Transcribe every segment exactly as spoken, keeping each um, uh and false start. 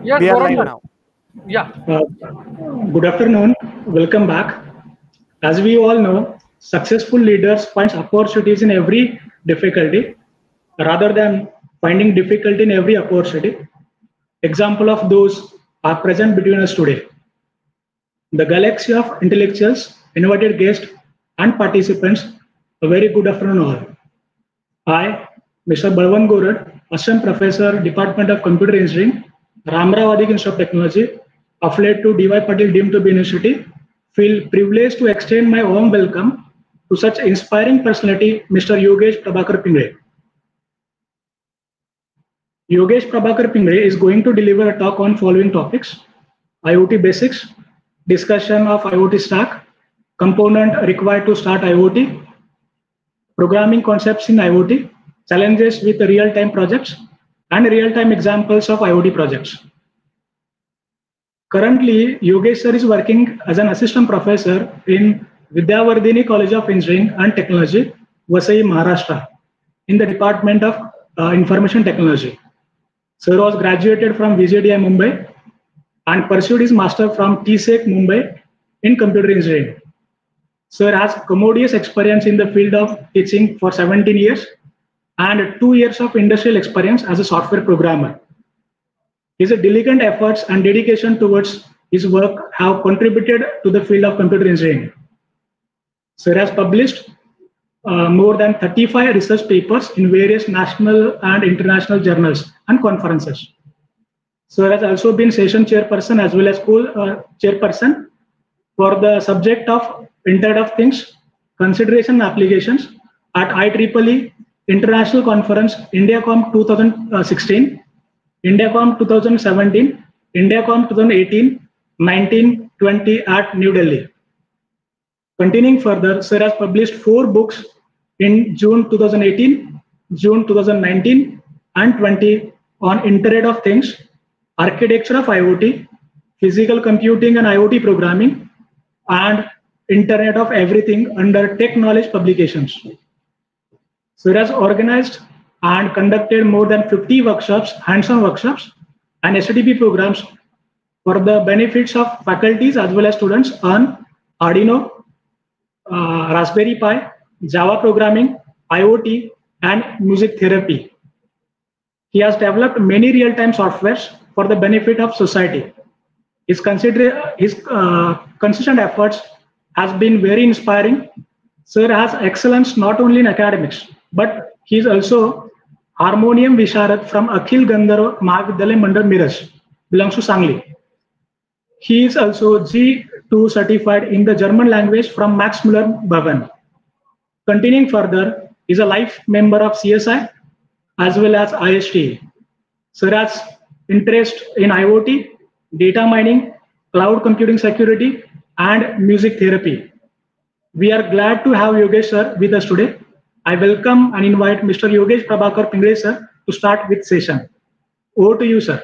Yes, We are Gaurav live sir. now. Yeah. Uh, Good afternoon. Welcome back. As we all know, successful leaders find opportunities in every difficulty rather than finding difficulty in every opportunity. Example of those are present between us today. The galaxy of intellectuals, invited guests, and participants. A very good afternoon all. I, Mister Balwant Gorad, Assistant Professor, Department of Computer Engineering, Ramrao Adik Institute of Technology, affiliate to D Y Patil deemed to be University, feel privileged to extend my warm welcome to such inspiring personality, Mister Yogesh Prabhakar Pingre. Yogesh Prabhakar Pingre is going to deliver a talk on following topics: IoT basics, discussion of IoT stack, component required to start IoT, programming concepts in IoT, challenges with real-time projects, and real-time examples of IoT projects. Currently, Yogesh sir is working as an assistant professor in Vidyavardhini College of Engineering and Technology, Vasai, Maharashtra, in the Department of uh, Information Technology. Sir was graduated from V J D I Mumbai and pursued his master from T S E C Mumbai in computer engineering. Sir has commodious experience in the field of teaching for seventeen years and two years of industrial experience as a software programmer. His diligent efforts and dedication towards his work have contributed to the field of computer engineering. Sir has published uh, more than thirty-five research papers in various national and international journals and conferences. Sir has also been session chairperson as well as co-chairperson for the subject of Internet of Things, consideration and applications at I triple E International Conference IndiaCom twenty sixteen, IndiaCom twenty seventeen, IndiaCom twenty eighteen, nineteen, twenty at New Delhi. Continuing further, Sir has published four books in June twenty eighteen, June twenty nineteen, and twenty on Internet of Things, architecture of IoT, physical computing and IoT programming, and Internet of Everything under Tech Knowledge Publications. Sir has organized and conducted more than fifty workshops, hands-on workshops, and S T P programs for the benefits of faculties as well as students on Arduino, uh, Raspberry Pi, Java programming, IoT, and music therapy. He has developed many real-time softwares for the benefit of society. His, consider his uh, consistent efforts has been very inspiring. Sir has excellence not only in academics, but he is also Harmonium Visharad from Akhil Gandharv Mahavidyalaya Mandal Miraj, belongs to Sangli. He is also G two certified in the German language from Max Muller Bhavan. Continuing further, he is a life member of C S I as well as I S T. Sir has interest in IoT, data mining, cloud computing security, and music therapy. We are glad to have Yogesh sir with us today. I welcome and invite Mister Yogesh Prabhakar Pingre sir to start with session. Over to you, sir.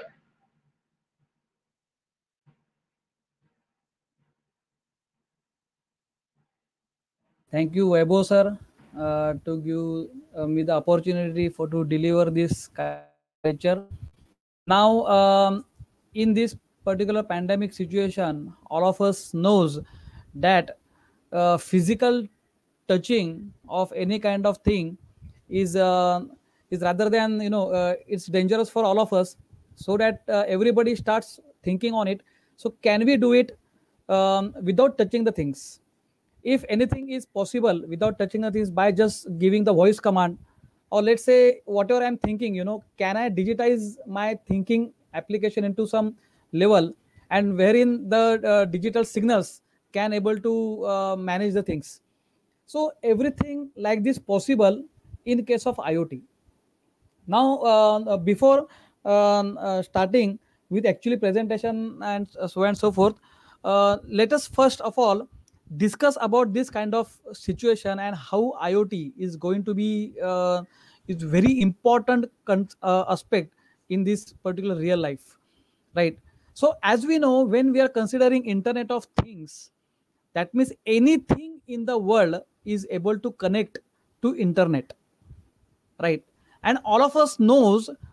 Thank you, Webo sir, uh, to give uh, me the opportunity for to deliver this kind of lecture. Now, um, in this particular pandemic situation, all of us knows that uh, physical touching of any kind of thing is uh, is rather than you know uh, it's dangerous for all of us. So that uh, everybody starts thinking on it. So can we do it um, without touching the things? If anything is possible without touching the things by just giving the voice command, or let's say whatever I'm thinking, you know, can I digitize my thinking application into some level, and wherein the uh, digital signals can able to uh, manage the things. So everything like this possible in case of IoT. Now, uh, before um, uh, starting with actually presentation and so on and so forth, uh, let us first of all discuss about this kind of situation and how IoT is going to be uh, is very important con- uh, aspect in this particular real life, right? So, as we know, when we are considering Internet of Things, that means anything in the world is able to connect to internet, right? And all of us knows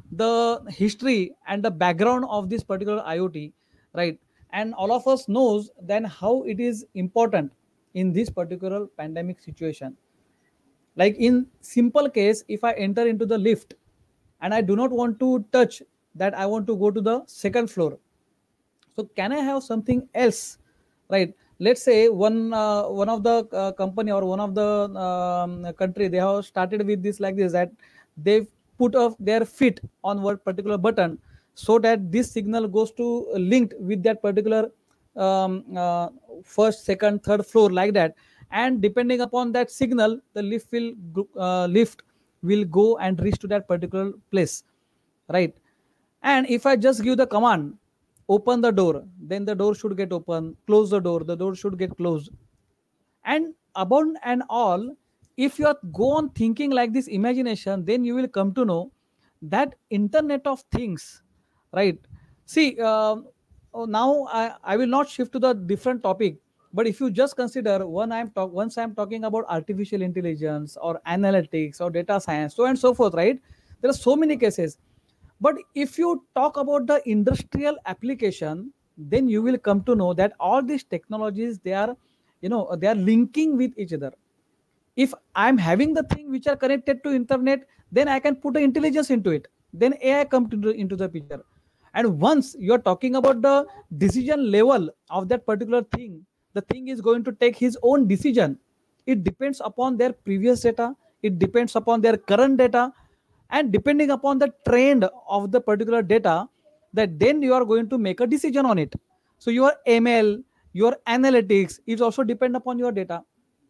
the history and the background of this particular IoT, right? And all of us knows then how it is important in this particular pandemic situation. Like in simple case, if I enter into the lift and I do not want to touch that, I want to go to the second floor. So can I have something else, right? Let's say one uh, one of the uh, company or one of the um, country, they have started with this like this, that they've put off their feet on one particular button so that this signal goes to linked with that particular um, uh, first, second, third floor, like that. And depending upon that signal, the lift will uh, lift will go and reach to that particular place, right? And if I just give the command, open the door, then the door should get open, close the door, the door should get closed. And above and all, if you are go on thinking like this imagination, then you will come to know that Internet of Things, right? See, uh, oh, now I, I will not shift to the different topic, but if you just consider when I'm talk once I'm talking about artificial intelligence or analytics or data science, so and so forth, right? There are so many cases. But if you talk about the industrial application, then you will come to know that all these technologies, they are, you know, they are linking with each other. If I'm having the thing which are connected to internet, then I can put the intelligence into it. Then A I comes into, into the picture. And once you're talking about the decision level of that particular thing, the thing is going to take his own decision. It depends upon their previous data. It depends upon their current data. And depending upon the trend of the particular data, that then you are going to make a decision on it. So your M L, your analytics is also depend upon your data.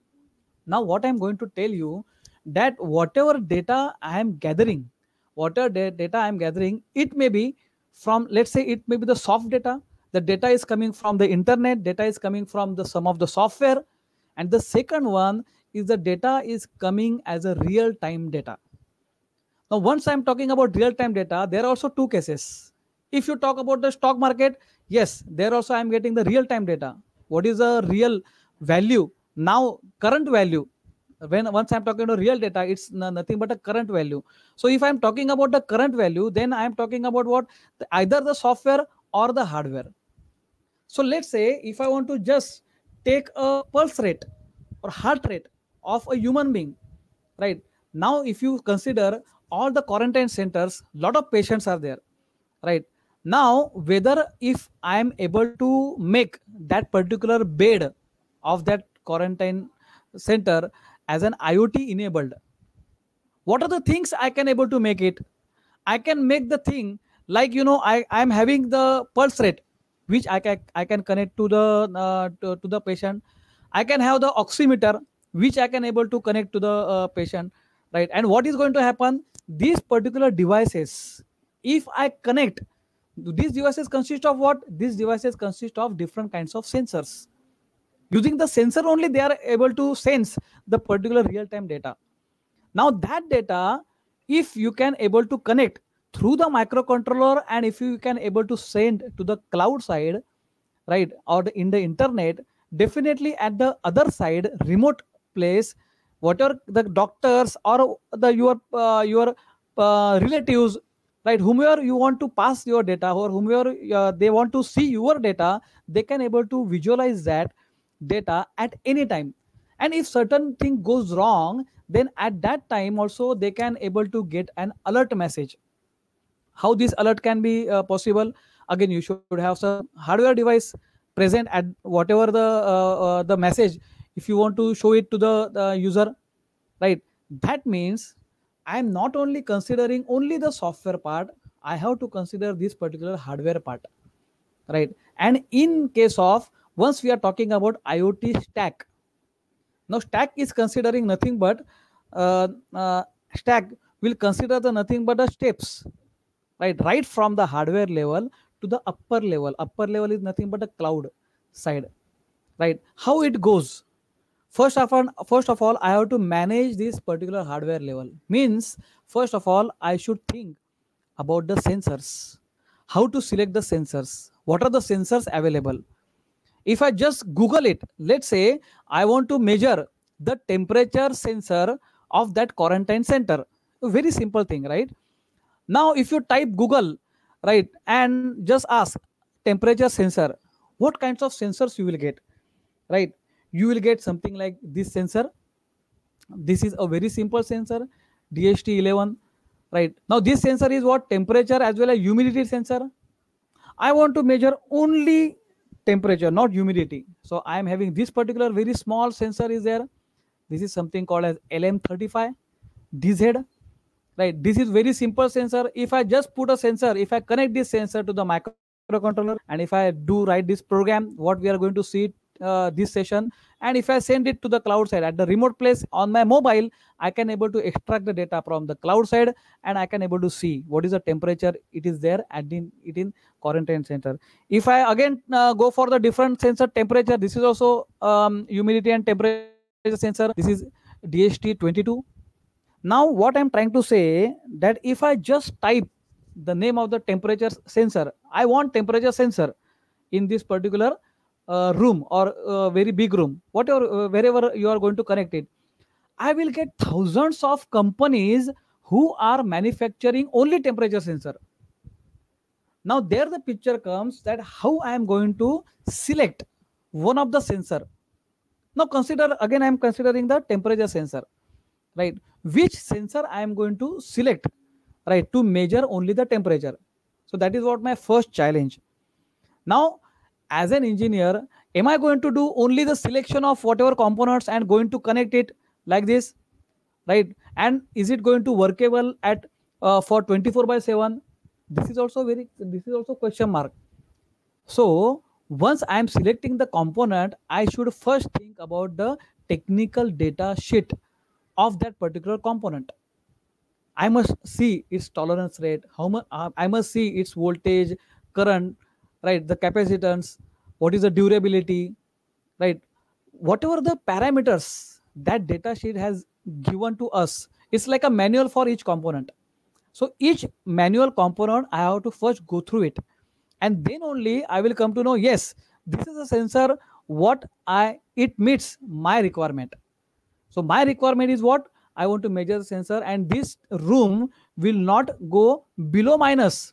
Now what I'm going to tell you, that whatever data I am gathering, whatever data I am gathering, it may be from, let's say it may be the soft data. The data is coming from the internet, data is coming from the some of the software. And the second one is the data is coming as a real-time data. Now, once I'm talking about real-time data, there are also two cases. If you talk about the stock market, yes, there also I'm getting the real-time data. What is the real value? Now, current value. When once I'm talking about real data, it's nothing but a current value. So if I'm talking about the current value, then I'm talking about what? Either the software or the hardware. So let's say if I want to just take a pulse rate or heart rate of a human being, right? Now, if you consider all the quarantine centers, lot of patients are there, right? Now, whether if I am able to make that particular bed of that quarantine center as an IoT enabled, what are the things I can able to make it? I can make the thing like, you know, I I am having the pulse rate, which I can I can connect to the uh, to, to the patient. I can have the oximeter, which I can able to connect to the uh, patient, right? And what is going to happen? These particular devices, if I connect, these devices consist of what? These devices consist of different kinds of sensors. Using the sensor only, they are able to sense the particular real-time data. Now that data, if you can able to connect through the microcontroller, and if you can able to send to the cloud side, right, or the, in the internet, definitely at the other side, remote place, whatever the doctors or the your uh, your uh, relatives, right, whomever you want to pass your data, or whomever uh, they want to see your data, they can able to visualize that data at any time. And if certain thing goes wrong, then at that time also they can able to get an alert message. How this alert can be uh, possible? Again, you should have some hardware device present at whatever the uh, uh, the message, if you want to show it to the, the user, right? That means I am not only considering only the software part, I have to consider this particular hardware part, right? And in case of, once we are talking about IoT stack, now stack is considering nothing but uh, uh, stack will consider the nothing but the steps, right? Right from the hardware level to the upper level. Upper level is nothing but a cloud side, right? How it goes? First of all, first of all, I have to manage this particular hardware level. Means, first of all, I should think about the sensors. How to select the sensors? What are the sensors available? If I just Google it, let's say I want to measure the temperature sensor of that quarantine center. A very simple thing, right? Now, if you type Google, right, and just ask temperature sensor, what kinds of sensors you will get, right? You will get something like this sensor. This is a very simple sensor, D H T eleven, right? Now, this sensor is what? Temperature as well as humidity sensor. I want to measure only temperature, not humidity. So I am having this particular very small sensor is there. This is something called as L M thirty-five D Z, right? This is very simple sensor. If I just put a sensor, if I connect this sensor to the microcontroller, and if I do write this program, what we are going to see uh, this session, and if I send it to the cloud side at the remote place on my mobile, I can able to extract the data from the cloud side, and I can able to see what is the temperature it is there at in it in quarantine center. If I again uh, go for the different sensor temperature, this is also um, humidity and temperature sensor. This is D H T twenty-two. Now what I'm trying to say, that if I just type the name of the temperature sensor, I want temperature sensor in this particular uh, room or uh, very big room, whatever, uh, wherever you are going to connect it, I will get thousands of companies who are manufacturing only temperature sensor. Now there the picture comes that how I am going to select one of the sensor. Now consider again, I am considering the temperature sensor, right? Which sensor I am going to select, right, to measure only the temperature. So that is what my first challenge. Now, as an engineer, am I going to do only the selection of whatever components and going to connect it like this, right? And is it going to workable at uh, for twenty-four by seven? This is also very, this is also question mark. So once I am selecting the component, I should first think about the technical data sheet of that particular component. I must see its tolerance rate, how much uh, I must see its voltage, current, right, the capacitance, what is the durability, right? Whatever the parameters that data sheet has given to us, it's like a manual for each component. So each manual component, I have to first go through it. And then only I will come to know, yes, this is a sensor, what I it meets my requirement. So my requirement is what? I want to measure the sensor, and this room will not go below minus.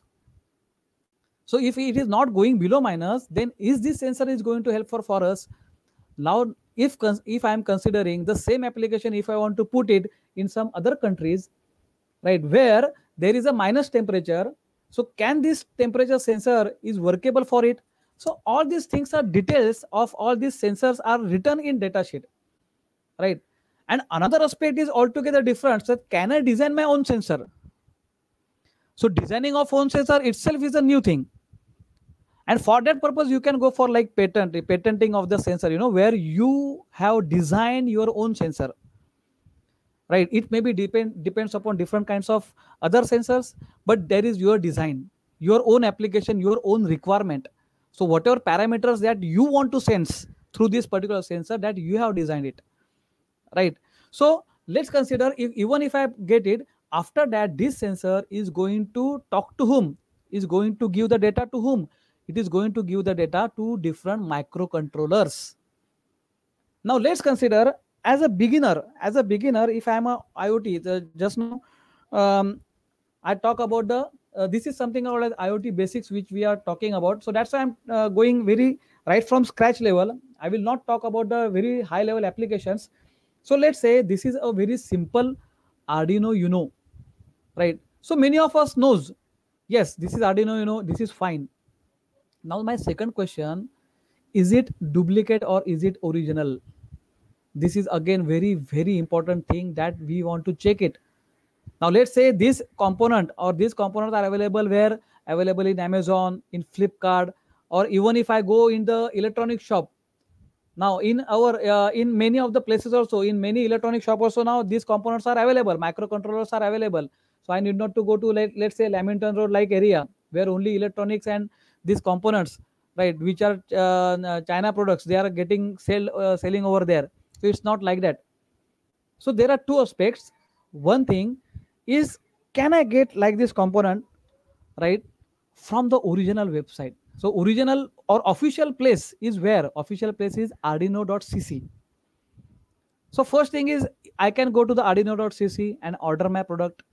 So if it is not going below minus, then is this sensor is going to help for, for us? Now, if if I am considering the same application, if I want to put it in some other countries, right, where there is a minus temperature, so can this temperature sensor is workable for it? So all these things are details of all these sensors are written in datasheet, right? And another aspect is altogether different. So can I design my own sensor? So designing of own sensor itself is a new thing. And for that purpose, you can go for like patent, patenting of the sensor, you know, where you have designed your own sensor, right? It may be depend depends upon different kinds of other sensors, but there is your design, your own application, your own requirement. So whatever parameters that you want to sense through this particular sensor, that you have designed it, right? So let's consider, if even if I get it, after that this sensor is going to talk to whom, is going to give the data to whom? It is going to give the data to different microcontrollers. Now let's consider, as a beginner, as a beginner, if I am a IoT, the, just now um, I talk about the uh, this is something called as IoT basics, which we are talking about. So that's why I'm uh, going very right from scratch level. I will not talk about the very high level applications. So let's say this is a very simple Arduino Uno, right? So many of us knows, yes, this is Arduino Uno, this is fine. Now my second question, is it duplicate or is it original? This is again very, very important thing that we want to check it. Now let's say this component or these components are available where? Available in Amazon, in Flipkart, or even if I go in the electronic shop. Now in our uh, in many of the places also, in many electronic shop also, now these components are available, microcontrollers are available. So I need not to go to let, let's say Lamington Road like area where only electronics and these components, right, which are uh, China products, they are getting sell uh, selling over there. So it's not like that. So there are two aspects. One thing is, can I get like this component, right, from the original website? So original or official place is where? Official place is arduino dot c c. So first thing is, I can go to the arduino dot c c and order my product,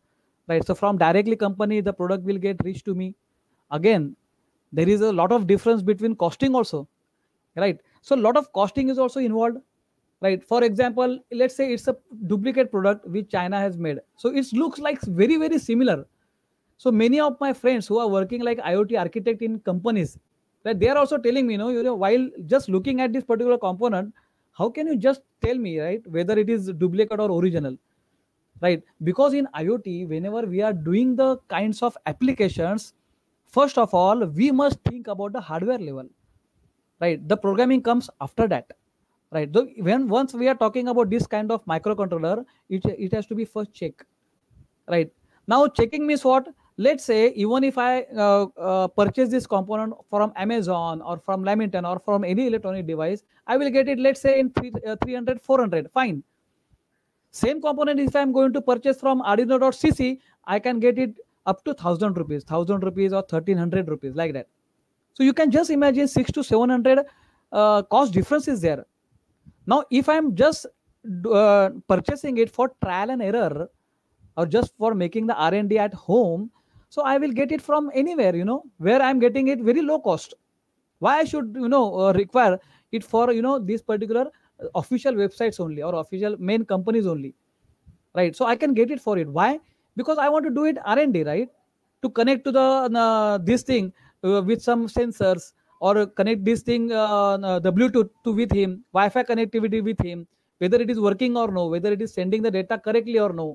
right? So from directly company, the product will get reached to me. Again, there is a lot of difference between costing also, right? So a lot of costing is also involved, right? For example, let's say it's a duplicate product which China has made. So it looks like very, very similar. So many of my friends who are working like IoT architect in companies, that they are also telling me, you know, you know, while just looking at this particular component, how can you just tell me, right, whether it is duplicate or original, right? Because in IoT, whenever we are doing the kinds of applications, first of all, we must think about the hardware level, right? The programming comes after that, right? So when once we are talking about this kind of microcontroller, it, it has to be first check, right? Now checking means what? Let's say even if I uh, uh, purchase this component from Amazon or from Lamington or from any electronic device, I will get it, let's say in three, uh, three hundred, four hundred, fine. Same component, if I'm going to purchase from Arduino.cc, I can get it up to one thousand rupees, one thousand rupees or thirteen hundred rupees, like that. So you can just imagine six to seven hundred uh, cost difference is there. Now, if I'm just uh, purchasing it for trial and error, or just for making the R and D at home, so I will get it from anywhere, you know, where I'm getting it very low cost. Why I should, you know, uh, require it for, you know, these particular uh, official websites only or official main companies only, right? So I can get it for it. Why? Because I want to do it R and D, right? To connect to the uh, this thing uh, with some sensors, or connect this thing uh, uh, the Bluetooth to with him, Wi-Fi connectivity with him, whether it is working or no, whether it is sending the data correctly or no.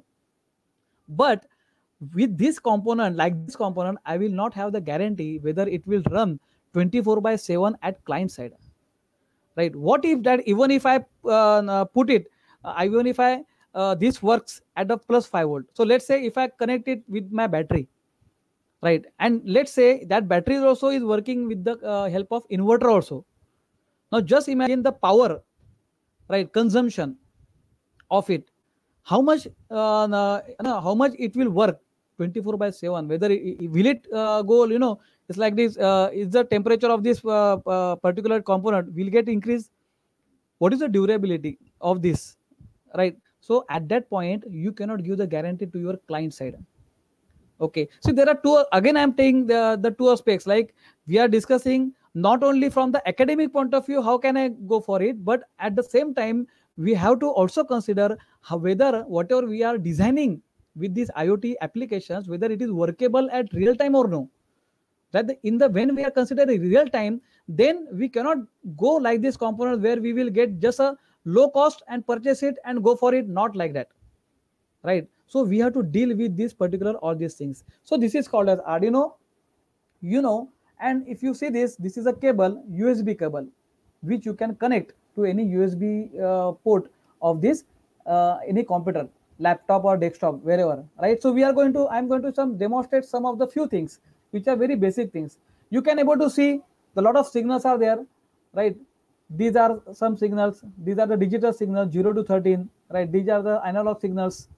But with this component, like this component, I will not have the guarantee whether it will run twenty-four by seven at client side, right? What if that even if I uh, put it, uh, even if I uh, this works at a plus five volt. So let's say if I connect it with my battery, right? And let's say that battery also is working with the uh, help of inverter also. Now just imagine the power, right, consumption of it. How much uh, no, how much it will work twenty-four by seven, whether it, will it uh, go, you know, it's like this, uh, is the temperature of this uh, uh, particular component will get increased? What is the durability of this, right? So at that point you cannot give the guarantee to your client side. Okay, so there are two, again I'm taking the the two aspects, like we are discussing not only from the academic point of view how can I go for it, but at the same time we have to also consider how, whether whatever we are designing with these IoT applications, whether it is workable at real time or no. That the, in the when we are considering real time, then we cannot go like this component where we will get just a low cost and purchase it and go for it, not like that, right? So we have to deal with this particular all these things. So this is called as Arduino, you know. And if you see this, this is a cable, U S B cable, which you can connect to any U S B uh, port of this uh, any computer, laptop or desktop, wherever, right? So we are going to, I'm going to some demonstrate some of the few things which are very basic things. You can able to see the lot of signals are there, right? These are some signals, these are the digital signals zero to thirteen, right? These are the analog signals,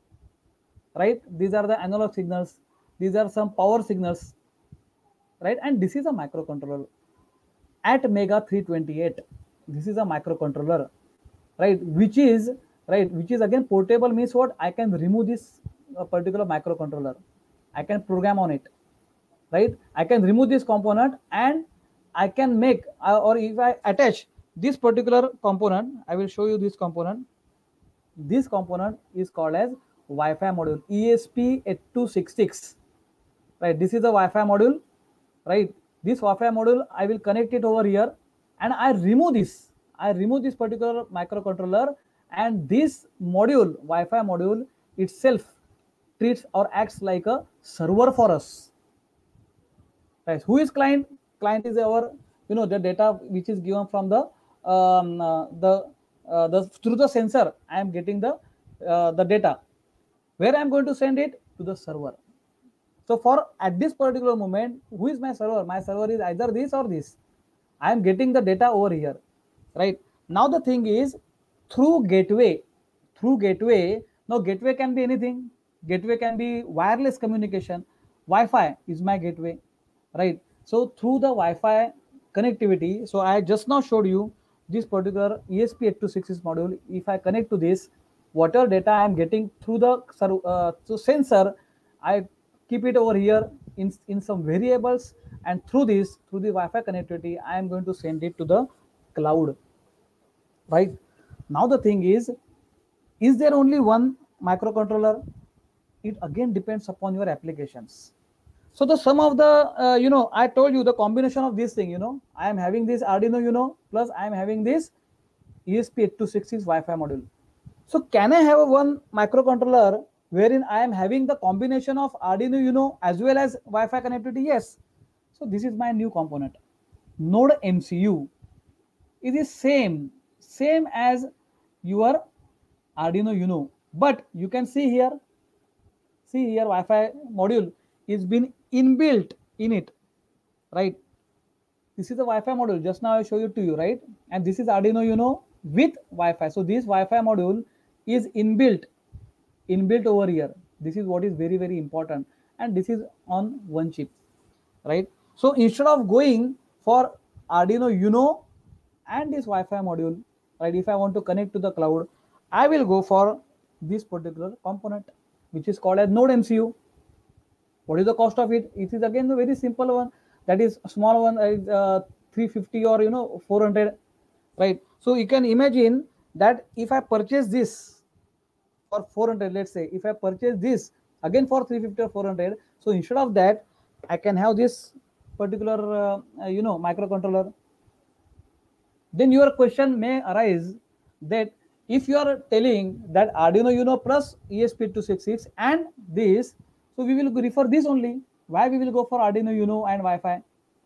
right? These are the analog signals, these are some power signals, right? And this is a microcontroller at mega three twenty-eight. This is a microcontroller, right? Which is, right, which is again portable, means what? I can remove this uh, particular microcontroller, I can program on it, right? I can remove this component and I can make uh, or if I attach this particular component, I will show you this component. This component is called as Wi-Fi module, E S P eight two six six, right? This is the Wi-Fi module, right? This Wi-Fi module, I will connect it over here and I remove this, I remove this particular microcontroller, and this module, Wi-Fi module itself treats or acts like a server for us, right? Who is client? Client is our, you know, the data which is given from the um, uh, the uh, the through the sensor. I am getting the uh, the data. Where I am going to send it? To the server. So for at this particular moment, who is my server? My server is either this or this. I am getting the data over here, right? Now the thing is, through gateway, through gateway. Now gateway can be anything. Gateway can be wireless communication. Wi-Fi is my gateway, right? So through the Wi-Fi connectivity, so I just now showed you this particular E S P eight two six six module. If I connect to this, whatever data I am getting through the uh, so sensor, I keep it over here in, in some variables, and through this, through the Wi-Fi connectivity, I am going to send it to the cloud. Right? Now the thing is, is there only one microcontroller? It again depends upon your applications. So the sum of the, uh, you know, I told you the combination of this thing, you know, I am having this Arduino, you know, plus I am having this E S P eight two six six Wi-Fi module. So can I have a one microcontroller wherein I am having the combination of Arduino, you know, as well as Wi-Fi connectivity? Yes. So this is my new component. Node M C U. It is same, same as your Arduino, you know, but you can see here, see here Wi-Fi module is been inbuilt in it, right? This is the Wi-Fi module. Just now I show it to you, right? And this is Arduino, you know, with Wi-Fi. So this Wi-Fi module is inbuilt, inbuilt over here. This is what is very, very important. And this is on one chip, right? So instead of going for Arduino Uno and this Wi-Fi module, right? If I want to connect to the cloud, I will go for this particular component, which is called as Node M C U. What is the cost of it? It is again a very simple one. That is a small one, uh, three fifty or you know four hundred, right? So you can imagine that if I purchase this for four hundred, let's say, if I purchase this again for three fifty or four hundred, so instead of that, I can have this particular uh, you know microcontroller. Then your question may arise that if you are telling that Arduino Uno plus E S P eight two six six and this, so we will refer this only. Why we will go for Arduino Uno and Wi-Fi?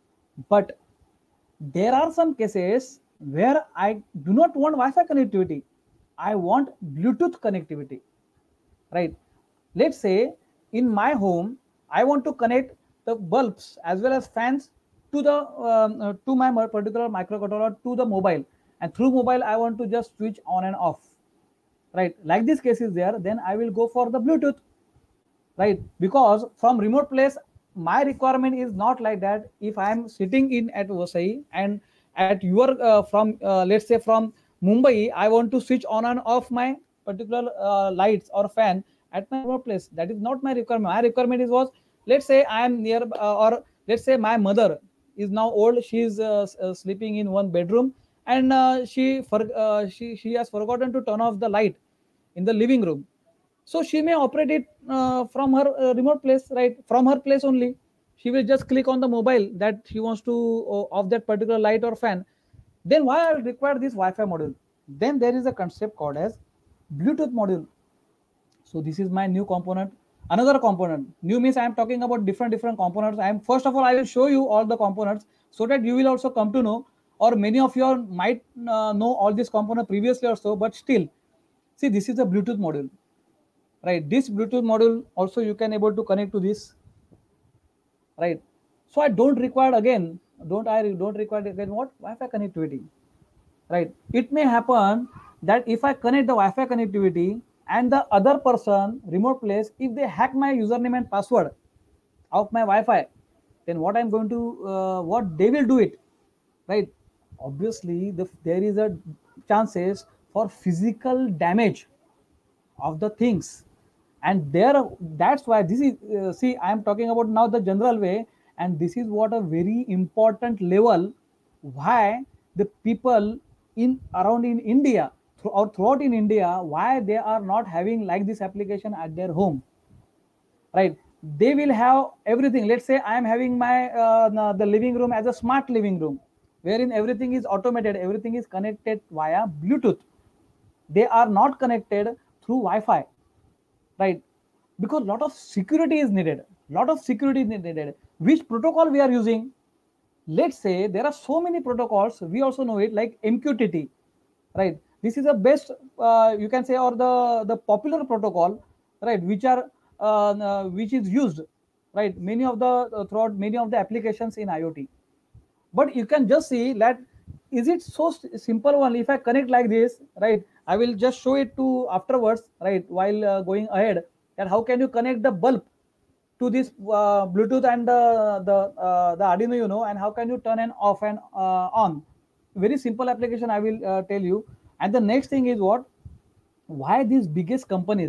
But there are some cases where I do not want Wi-Fi connectivity. I want Bluetooth connectivity, right? Let's say in my home, I want to connect the bulbs as well as fans to the um, uh, to my particular microcontroller to the mobile, and through mobile I want to just switch on and off, right? Like this case is there, then I will go for the Bluetooth, right? Because from remote place, my requirement is not like that. If I am sitting in at Vasai and at your uh, from uh, let's say from Mumbai, I want to switch on and off my particular uh, lights or fan at my remote place. That is not my requirement. My requirement is was, let's say I am near uh, or let's say my mother is now old. She is uh, uh, sleeping in one bedroom, and uh, she for uh, she she has forgotten to turn off the light in the living room. So she may operate it uh, from her uh, remote place, right? From her place only. She will just click on the mobile that she wants to uh, off that particular light or fan. Then why I will require this Wi-Fi module? Then there is a concept called as Bluetooth module. So this is my new component. Another component. New means I am talking about different different components. I am first of all I will show you all the components so that you will also come to know, or many of you might uh, know all these components previously or so, but still, see, this is a Bluetooth module. Right, this Bluetooth module also you can able to connect to this, right? So I don't require again, don't I don't require again what Wi-Fi connectivity, right? It may happen that if I connect the Wi-Fi connectivity and the other person remote place, if they hack my username and password of my Wi-Fi, then what I'm going to uh, what they will do it, right? Obviously, the, there is a chances for physical damage of the things. And there, that's why this is, uh, see, I am talking about now the general way, and this is what a very important level, why the people in around in India, through, or throughout in India, why they are not having like this application at their home, right? They will have everything. Let's say I am having my, uh, the living room as a smart living room, wherein everything is automated, everything is connected via Bluetooth. They are not connected through Wi-Fi. Right, because a lot of security is needed. Lot of security is needed. Which protocol we are using? Let's say there are so many protocols. We also know it like M Q T T, right? This is the best, uh, you can say, or the the popular protocol, right? Which are uh, uh, which is used, right? Many of the uh, throughout many of the applications in IoT. But you can just see that is it so simple one. If I connect like this, right? I will just show it to afterwards, right? While uh, going ahead, that how can you connect the bulb to this uh, Bluetooth and the the uh, the Arduino, you know, and how can you turn and off and uh, on? Very simple application I will uh, tell you. And the next thing is what? Why these biggest companies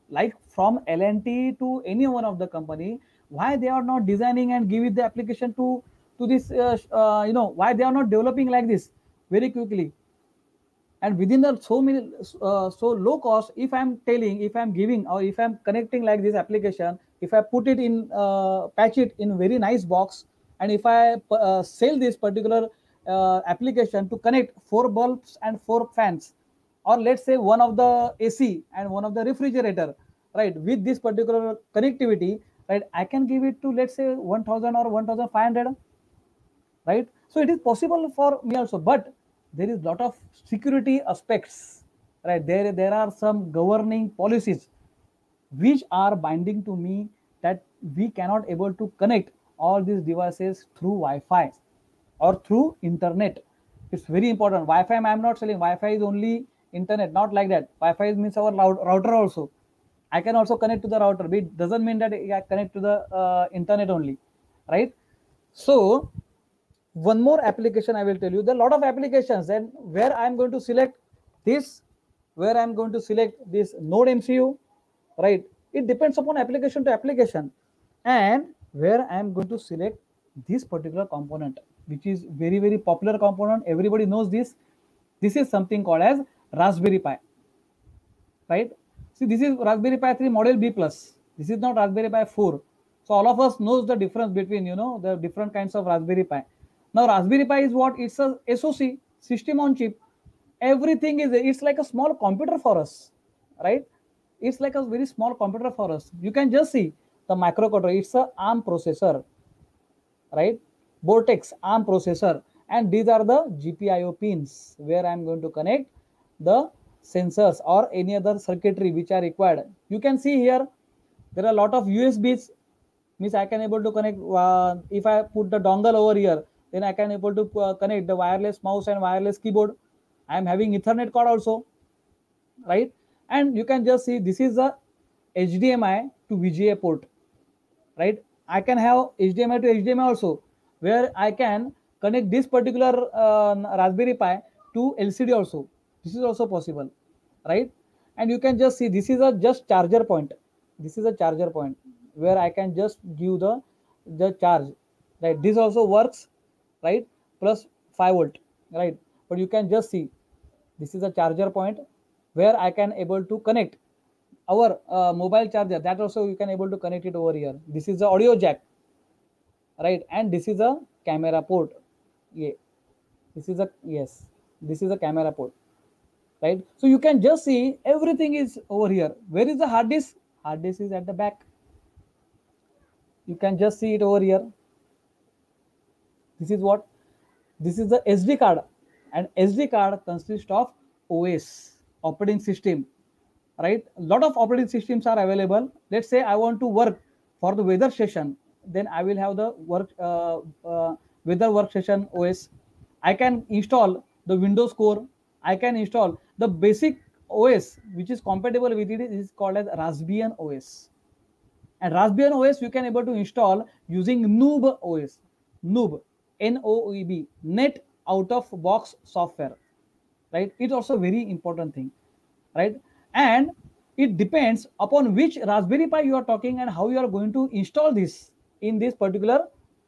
like from L and T to any one of the company, why they are not designing and giving the application to to this, uh, uh, you know, why they are not developing like this very quickly and within the so many uh, so low cost. If I'm telling, if I'm giving, or if I'm connecting like this application, if I put it in, uh, patch it in very nice box, and if I uh, sell this particular uh, application to connect four bulbs and four fans, or let's say one of the A C and one of the refrigerator, right, with this particular connectivity, right, I can give it to, let's say, one thousand or one thousand five hundred, right? So it is possible for me also, but there is lot of security aspects, right? There there are some governing policies which are binding to me, that we cannot able to connect all these devices through Wi-Fi or through internet. It's very important. Wi-Fi, I am not selling. Wi-Fi is only internet, not like that. Wi-Fi means our router also. I can also connect to the router. But it doesn't mean that I connect to the uh, internet only, right? So one more application I will tell you. There are a lot of applications, and where I'm going to select this, where I'm going to select this Node M C U, right? It depends upon application to application, and where I'm going to select this particular component, which is very very popular component. Everybody knows this. This is something called as Raspberry Pi, right? See, this is Raspberry Pi three model B plus. This is not Raspberry Pi four. So all of us knows the difference between, you know, the different kinds of Raspberry Pi. Now Raspberry Pi is what? It's a S O C, system on chip. Everything is, it's like a small computer for us, right? It's like a very small computer for us. You can just see the microcontroller. It's a ARM processor, right? Vortex ARM processor, and these are the G P I O pins where I'm going to connect the sensors or any other circuitry which are required. You can see here there are a lot of U S Bs, means I can able to connect. Uh, if I put the dongle over here, then I can able to uh, connect the wireless mouse and wireless keyboard. I am having Ethernet cord also, right? And you can just see this is a H D M I to V G A port, right? I can have H D M I to H D M I also, where I can connect this particular uh, Raspberry Pi to L C D also. This is also possible, right? And you can just see this is a just charger point. This is a charger point where I can just give the the charge, right? This also works, right? Plus five volt, right? But you can just see this is a charger point where I can able to connect our uh, mobile charger. That also you can able to connect it over here. This is the audio jack, right? And this is a camera port. Yeah, this is a, yes, this is a camera port, right? So you can just see everything is over here. Where is the hard disk? Hard disk is at the back. You can just see it over here. This is what? This is the S D card, and S D card consists of O S, operating system, right? A lot of operating systems are available. Let's say I want to work for the weather session, then I will have the work uh, uh, weather workstation O S. I can install the Windows Core. I can install the basic O S which is compatible with it, is called as Raspbian O S. And Raspbian O S you can able to install using Noob O S. Noob, N O E B, net out of box software, right? It's also very important thing, right? And it depends upon which Raspberry Pi you are talking and how you are going to install this in this particular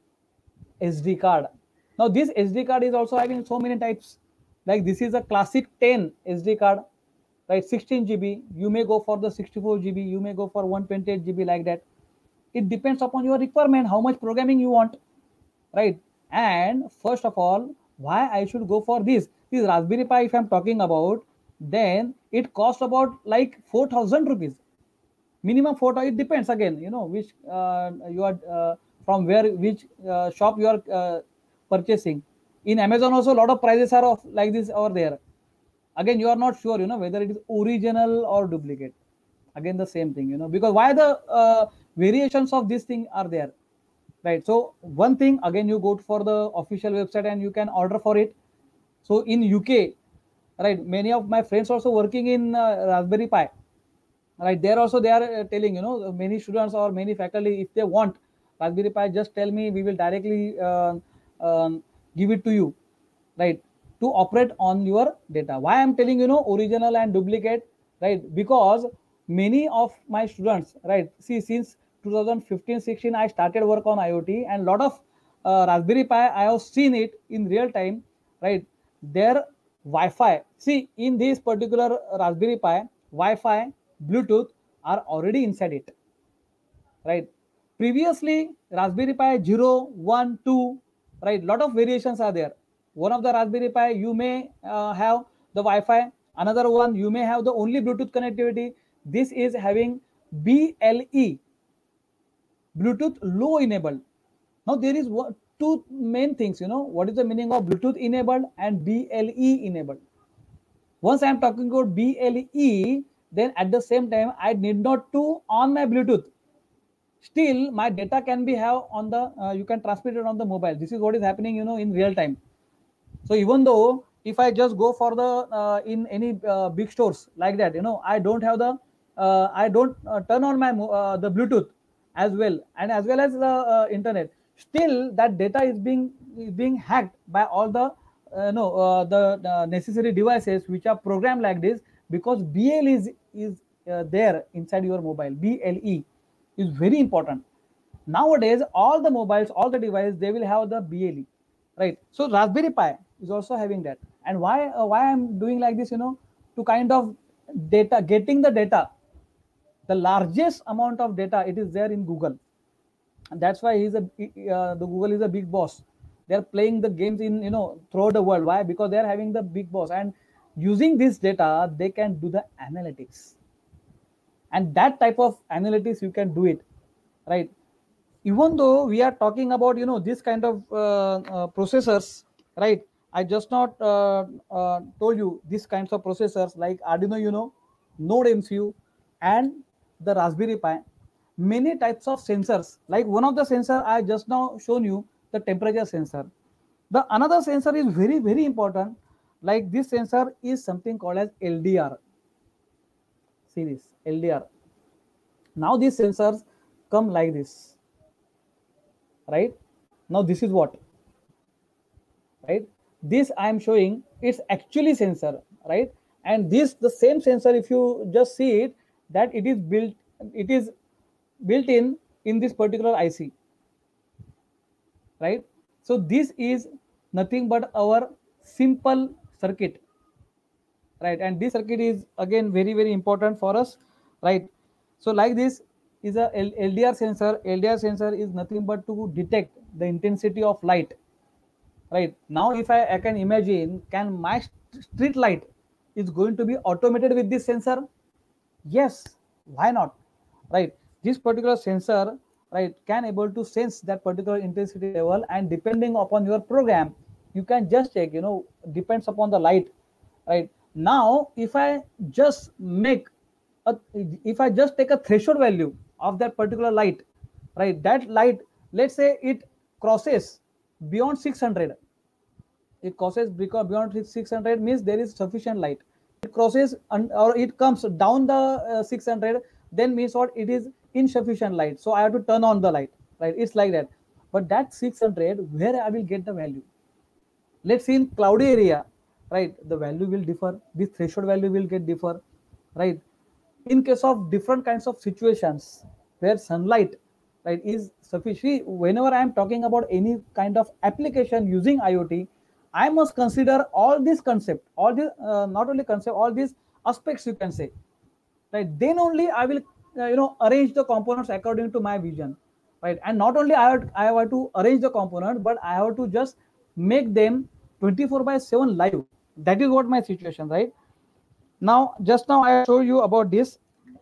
S D card. Now this S D card is also having so many types. Like this is a classic ten S D card, right? sixteen G B. You may go for the sixty-four G B. You may go for one twenty-eight G B, like that. It depends upon your requirement, how much programming you want, right? And first of all, why I should go for this? This Raspberry Pi, if I'm talking about, then it costs about like four thousand rupees. Minimum four thousand. It depends again, you know, which uh, you are uh, from where, which uh, shop you are uh, purchasing. In Amazon also, a lot of prices are of like this over there. Again, you are not sure, you know, whether it is original or duplicate. Again, the same thing, you know, because why the uh, variations of this thing are there, right? So one thing, again, you go for the official website and you can order for it. So in U K, right, many of my friends also working in uh, Raspberry Pi, right? There also they are uh, telling, you know, many students or many faculty, if they want Raspberry Pi, just tell me, we will directly uh, um, give it to you, right, to operate on your data. Why I'm telling, you know, original and duplicate, right? Because many of my students, right? See, since two thousand fifteen sixteen, I started work on IoT, and lot of uh, Raspberry Pi, I have seen it in real time, right? Their Wi-Fi. See, in this particular Raspberry Pi, Wi-Fi, Bluetooth are already inside it, right? Previously, Raspberry Pi zero, one, two, right? Lot of variations are there. One of the Raspberry Pi, you may uh, have the Wi-Fi. Another one, you may have the only Bluetooth connectivity. This is having B L E, Bluetooth low enabled. Now there is one, two main things. You know what is the meaning of Bluetooth enabled and B L E enabled? Once I am talking about B L E, then at the same time I need not to on my Bluetooth. Still my data can be have on the uh, you can transmit it on the mobile. This is what is happening, you know, in real time. So even though if I just go for the uh, in any uh, big stores like that, you know, I don't have the uh, I don't uh, turn on my uh, the Bluetooth as well, and as well as the uh, internet, still that data is being is being hacked by all the uh, no uh, the uh, necessary devices which are programmed like this, because B L E is is uh, there inside your mobile. B L E is very important. Nowadays all the mobiles, all the devices, they will have the B L E, right? So Raspberry Pi is also having that. And why uh, why I'm doing like this, you know, to kind of data, getting the data, the largest amount of data, it is there in Google, and that's why he's a uh, the Google is a big boss. They're playing the games in, you know, throughout the world. Why? Because they're having the big boss, and using this data they can do the analytics, and that type of analytics you can do it, right? Even though we are talking about, you know, this kind of uh, uh, processors, right? I just not uh, uh, told you these kinds of processors like Arduino, you know, Node M C U, and the Raspberry Pi. Many types of sensors. Like one of the sensor I just now shown you, the temperature sensor. The another sensor is very very important. Like this sensor is something called as L D R. See this L D R. Now these sensors come like this, right? Now this is what, right? This I am showing, it's actually sensor, right? And this the same sensor, if you just see it, that it is built, it is built in in this particular I C, right? So this is nothing but our simple circuit, right? And this circuit is again very very important for us, right? So like this is a L D R sensor. L D R sensor is nothing but to detect the intensity of light, right? Now if I, I can imagine, can my st- street light is going to be automated with this sensor? Yes, why not, right? This particular sensor, right, can able to sense that particular intensity level, and depending upon your program you can just check, you know, depends upon the light, right? Now if I just make a, if I just take a threshold value of that particular light, right, that light, let's say it crosses beyond six hundred, it crosses because beyond six hundred means there is sufficient light. It crosses or it comes down the uh, six hundred, then means what, it is insufficient light, so I have to turn on the light, right? It's like that. But that six hundred, where I will get the value? Let's see in cloudy area, right, the value will differ, this threshold value will get differ, right? In case of different kinds of situations where sunlight, right, is sufficient, whenever I am talking about any kind of application using IoT, I must consider all this concept, all this uh, not only concept, all these aspects you can say, right? Then only I will uh, you know, arrange the components according to my vision, right? And not only I have, I have to arrange the component, but I have to just make them twenty-four by seven live. That is what my situation, right? Now just now I show you about this.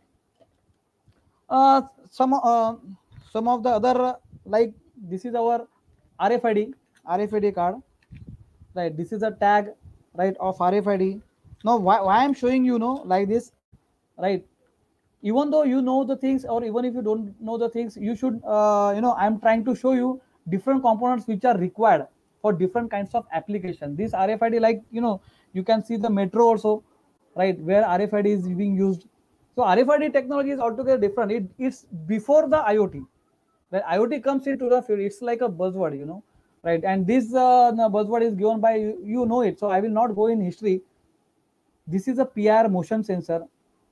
Uh, some uh, some of the other uh, like this is our R F I D R F I D card, right? This is a tag, right, of R F I D. Now why, why I'm showing you know like this, right? Even though you know the things, or even if you don't know the things, you should uh, you know, I'm trying to show you different components which are required for different kinds of application. This R F I D, like, you know, you can see the metro also, right, where R F I D is being used. So R F I D technology is altogether different. It, it's before the IoT. When IoT comes into the field, it's like a buzzword, you know, right? And this uh, buzzword is given by, you know it, so I will not go in history. This is a P I R motion sensor,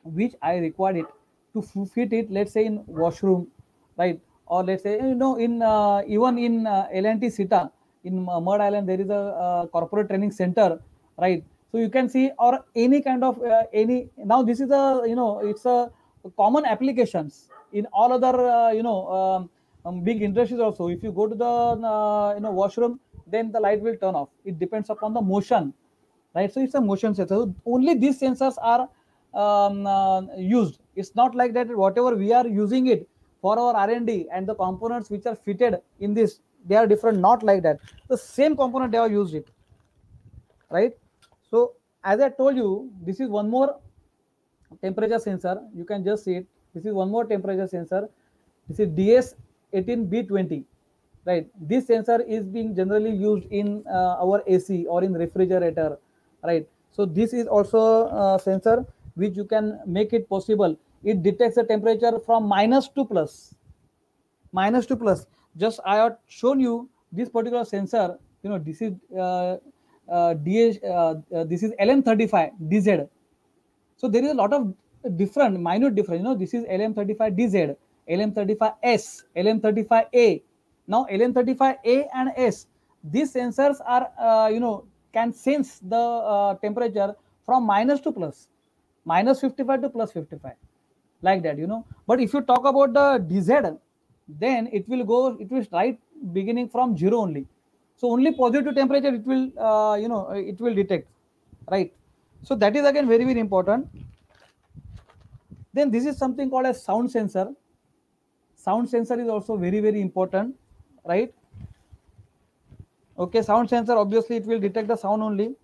which I required it to fit it, let's say in washroom, right? Or let's say, you know, in uh, even in uh, L and T Sita, in uh, Mud Island, there is a uh, corporate training center, right? So you can see, or any kind of uh, any, now this is a, you know, it's a common applications in all other, uh, you know, um, um, big industries also. If you go to the, uh, you know, washroom, then the light will turn off. It depends upon the motion, right? So it's a motion sensor. So only these sensors are um, uh, used. It's not like that whatever we are using it for our R and D and the components which are fitted in this, they are different. Not like that. The same component they have used it, right? So as I told you, this is one more temperature sensor. You can just see it. This is one more temperature sensor. This is D S eighteen B twenty, right? This sensor is being generally used in uh, our A C or in refrigerator, right? So this is also a sensor which you can make it possible. It detects the temperature from minus to plus, minus to plus. Just I have shown you this particular sensor. You know, this is uh, uh, D H, uh, uh, this is L M thirty-five D Z. So there is a lot of different, minute difference. You know, this is L M thirty-five D Z, L M thirty-five S, L M thirty-five A. Now L M thirty-five A and S, these sensors are, uh, you know, can sense the uh, temperature from minus to plus, minus fifty-five to plus fifty-five, like that, you know. But if you talk about the D Z, then it will go, it will start beginning from zero only. So only positive temperature it will, uh, you know, it will detect, right? So that is again very, very important. Then this is something called as sound sensor. Sound sensor is also very, very important, right? Okay, sound sensor, obviously it will detect the sound only.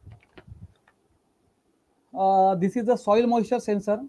Uh, this is the soil moisture sensor,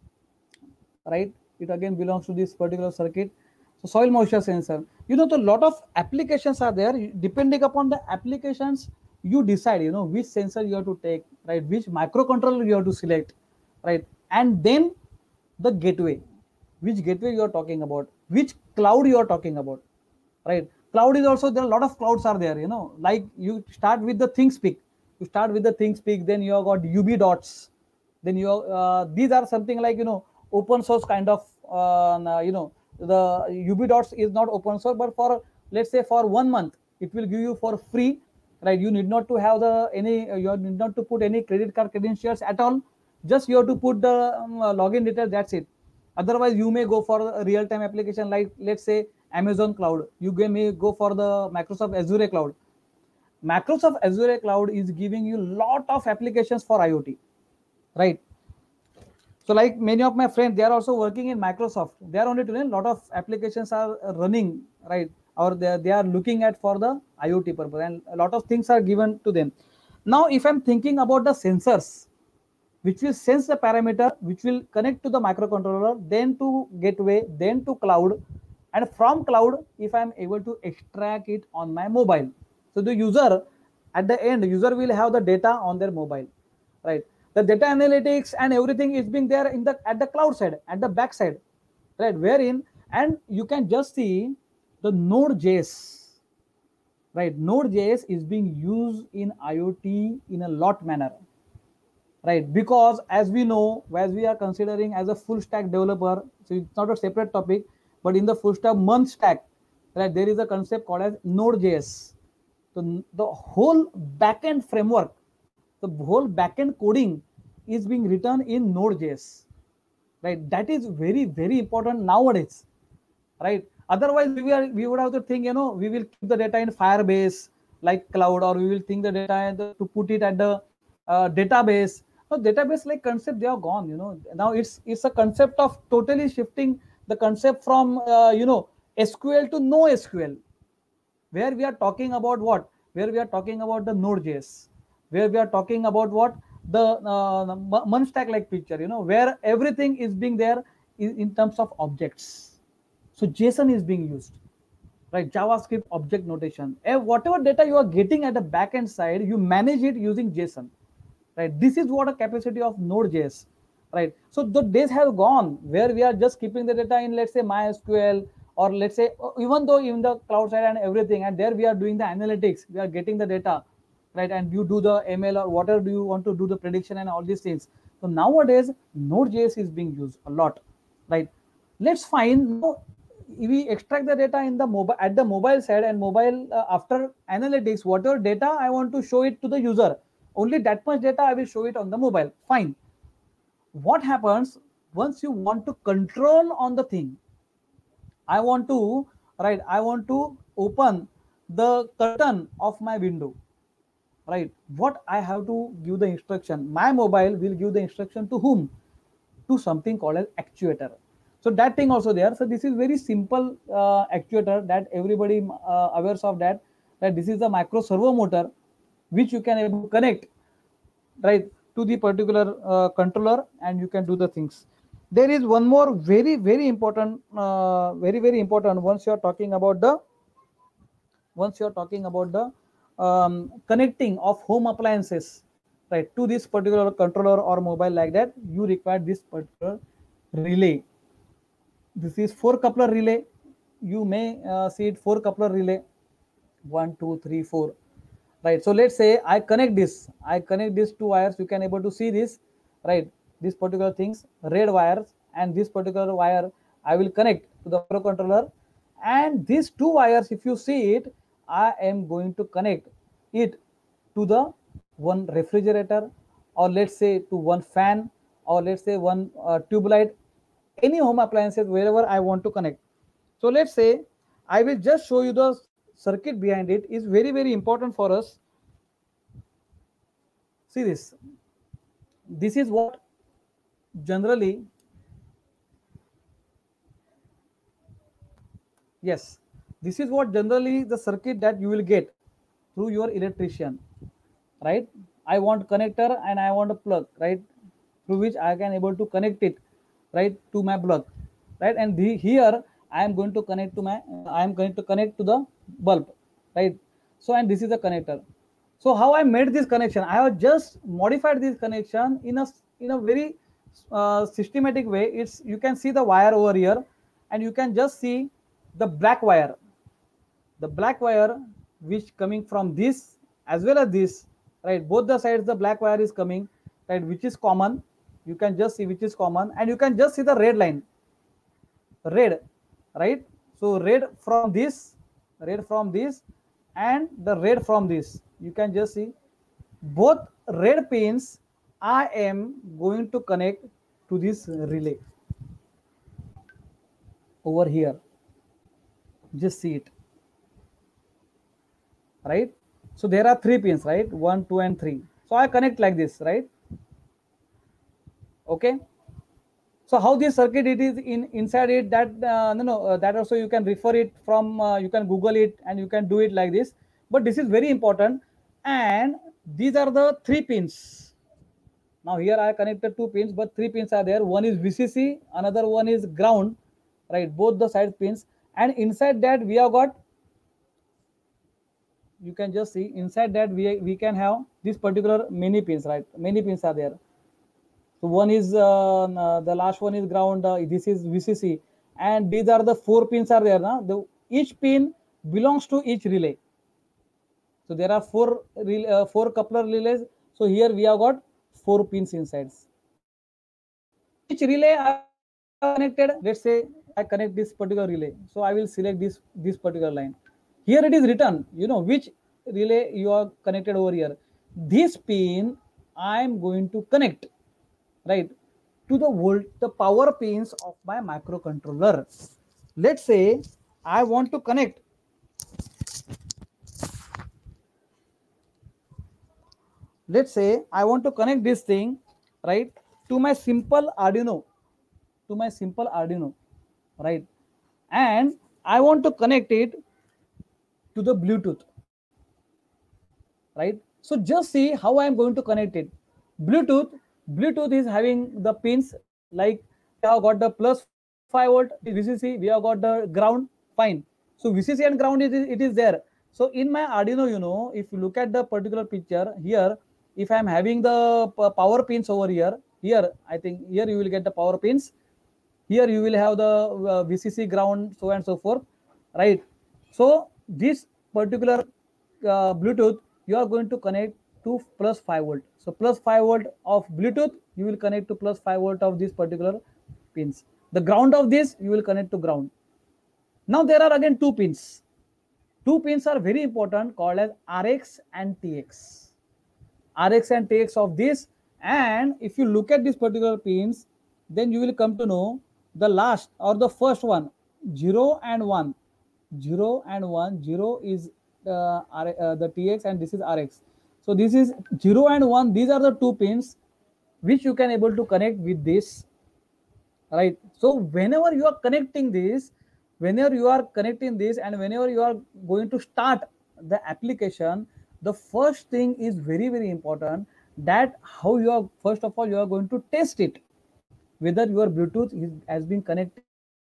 right? It again belongs to this particular circuit. So soil moisture sensor, you know, the lot of applications are there. Depending upon the applications, you decide, you know, which sensor you have to take, right? Which microcontroller you have to select, right? And then the gateway, which gateway you are talking about, which cloud you are talking about, right? Cloud is also, there are a lot of clouds are there, you know, like you start with the ThingSpeak, you start with the ThingSpeak, then you have got U B dots, then you uh, these are something like, you know, open source kind of, uh, you know, the U B dots is not open source, but for, let's say, for one month it will give you for free, right? You need not to have the any, you need not to put any credit card credentials at all. Just you have to put the um, login details, that's it. Otherwise you may go for a real-time application like, let's say, Amazon cloud. You may go for the Microsoft Azure cloud. Microsoft Azure cloud is giving you lot of applications for IoT, right? So like many of my friends, they are also working in Microsoft. They are only doing a lot of applications are running, right? Or they, they are looking at for the IoT purpose, and a lot of things are given to them. Now, if I'm thinking about the sensors, which will sense the parameter, which will connect to the microcontroller, then to gateway, then to cloud, and from cloud, if I'm able to extract it on my mobile. So the user, at the end, user will have the data on their mobile, right? The data analytics and everything is being there in the at the cloud side, at the back side, right? Wherein, and you can just see the Node.js, right? Node.js is being used in IoT in a lot manner, right? Because as we know, as we are considering as a full stack developer, so it's not a separate topic, but in the full stack month stack, right, there is a concept called as Node.js. So the whole backend framework, the whole backend coding is being written in Node.js, right? That is very, very important nowadays, right? Otherwise, we are we would have to think, you know, we will keep the data in Firebase like cloud, or we will think the data to put it at the uh, database. No, database like concept, they are gone. You know, now it's it's a concept of totally shifting the concept from uh, you know, S Q L to no S Q L, where we are talking about what? Where we are talking about the Node.js, where we are talking about what? The uh, Munstack like picture, you know, where everything is being there in, in terms of objects. So JSON is being used, right? JavaScript object notation. And whatever data you are getting at the backend side, you manage it using JSON, right? This is what a capacity of Node.js, right? So the days have gone where we are just keeping the data in, let's say, MySQL, or let's say, even though in the cloud side and everything, and there we are doing the analytics, we are getting the data, right? And you do the M L or whatever do you want to do the prediction and all these things. So nowadays Node.js is being used a lot, right? Let's find, we extract the data in the mobile at the mobile side, and mobile uh, after analytics, whatever data I want to show it to the user, only that much data I will show it on the mobile. Fine. What happens once you want to control on the thing? I want to, right, I want to open the curtain of my window, right? What I have to give the instruction? My mobile will give the instruction to whom? To something called as actuator. So that thing also there. So this is very simple uh, actuator that everybody uh, aware of, that that this is the micro servo motor which you can able to connect, right, to the particular uh, controller, and you can do the things. There is one more very very important, uh, very very important. Once you are talking about the, once you are talking about the um, connecting of home appliances, right, to this particular controller or mobile like that, you require this particular relay. This is four coupler relay. You may uh, see it four coupler relay. One, two, three, four. Right. So let's say I connect this. I connect these two wires. You can able to see this, right? These particular things, red wires, and this particular wire I will connect to the microcontroller. And these two wires, if you see it, I am going to connect it to the one refrigerator, or let's say to one fan, or let's say one uh, tube light, any home appliances, wherever I want to connect. So let's say I will just show you the circuit behind it. Is very very important for us. See this. This is what generally, yes, this is what generally the circuit that you will get through your electrician, right? I want connector and I want a plug, right, through which I can able to connect it, right, to my plug, right? And the, here I am going to connect to my, I am going to connect to the bulb, right? So, and this is the connector. So how I made this connection? I have just modified this connection in a in a very uh, systematic way. It's, you can see the wire over here, and you can just see the black wire, the black wire which coming from this as well as this, right? Both the sides the black wire is coming, right, which is common. You can just see which is common, and you can just see the red line, red, right? So red from this, red from this, and the red from this. You can just see both red pins I am going to connect to this relay over here. Just see it, right? So there are three pins, right? One, two, and three. So I connect like this, right? Okay. So how this circuit it is in inside it, that uh, no no uh, that also you can refer it from, uh, you can Google it and you can do it like this. But this is very important, and these are the three pins. Now here I connected two pins, but three pins are there. One is V C C, another one is ground, right? Both the side pins, and inside that we have got, you can just see inside that we we can have this particular many pins, right? Many pins are there. So one is uh, the last one is ground. Uh, this is V C C, and these are the four pins are there. Now the each pin belongs to each relay. So there are four uh, four coupler relays. So here we have got four pins inside. Each relay I connected. Let's say I connect this particular relay. So I will select this this particular line. Here it is written, you know, which relay you are connected over here. This pin I am going to connect, right, to the volt, the power pins of my microcontroller. Let's say I want to connect, let's say I want to connect this thing, right, to my simple Arduino, to my simple Arduino, right, and I want to connect it to the Bluetooth, right? So just see how I am going to connect it. Bluetooth, Bluetooth is having the pins, like we have got the plus five volt V C C, we have got the ground, fine. So V C C and ground, it is, it is there. So in my Arduino, you know, if you look at the particular picture here, if I am having the power pins over here, here I think here you will get the power pins. Here you will have the uh, V C C, ground, so and so forth, right? So this particular uh, Bluetooth, you are going to connect to plus five volt. So plus five volt of Bluetooth you will connect to plus five volt of this particular pins. The ground of this, you will connect to ground. Now there are again two pins. Two pins are very important, called as R X and T X. R X and T X of this, and if you look at these particular pins, then you will come to know the last or the first one, zero and one. zero and one, zero is uh, R, uh, the T X and this is R X. So this is zero and one, these are the two pins which you can able to connect with this, right? So whenever you are connecting this, whenever you are connecting this and whenever you are going to start the application, the first thing is very very important, that how you are, first of all you are going to test it, whether your Bluetooth is, has been connected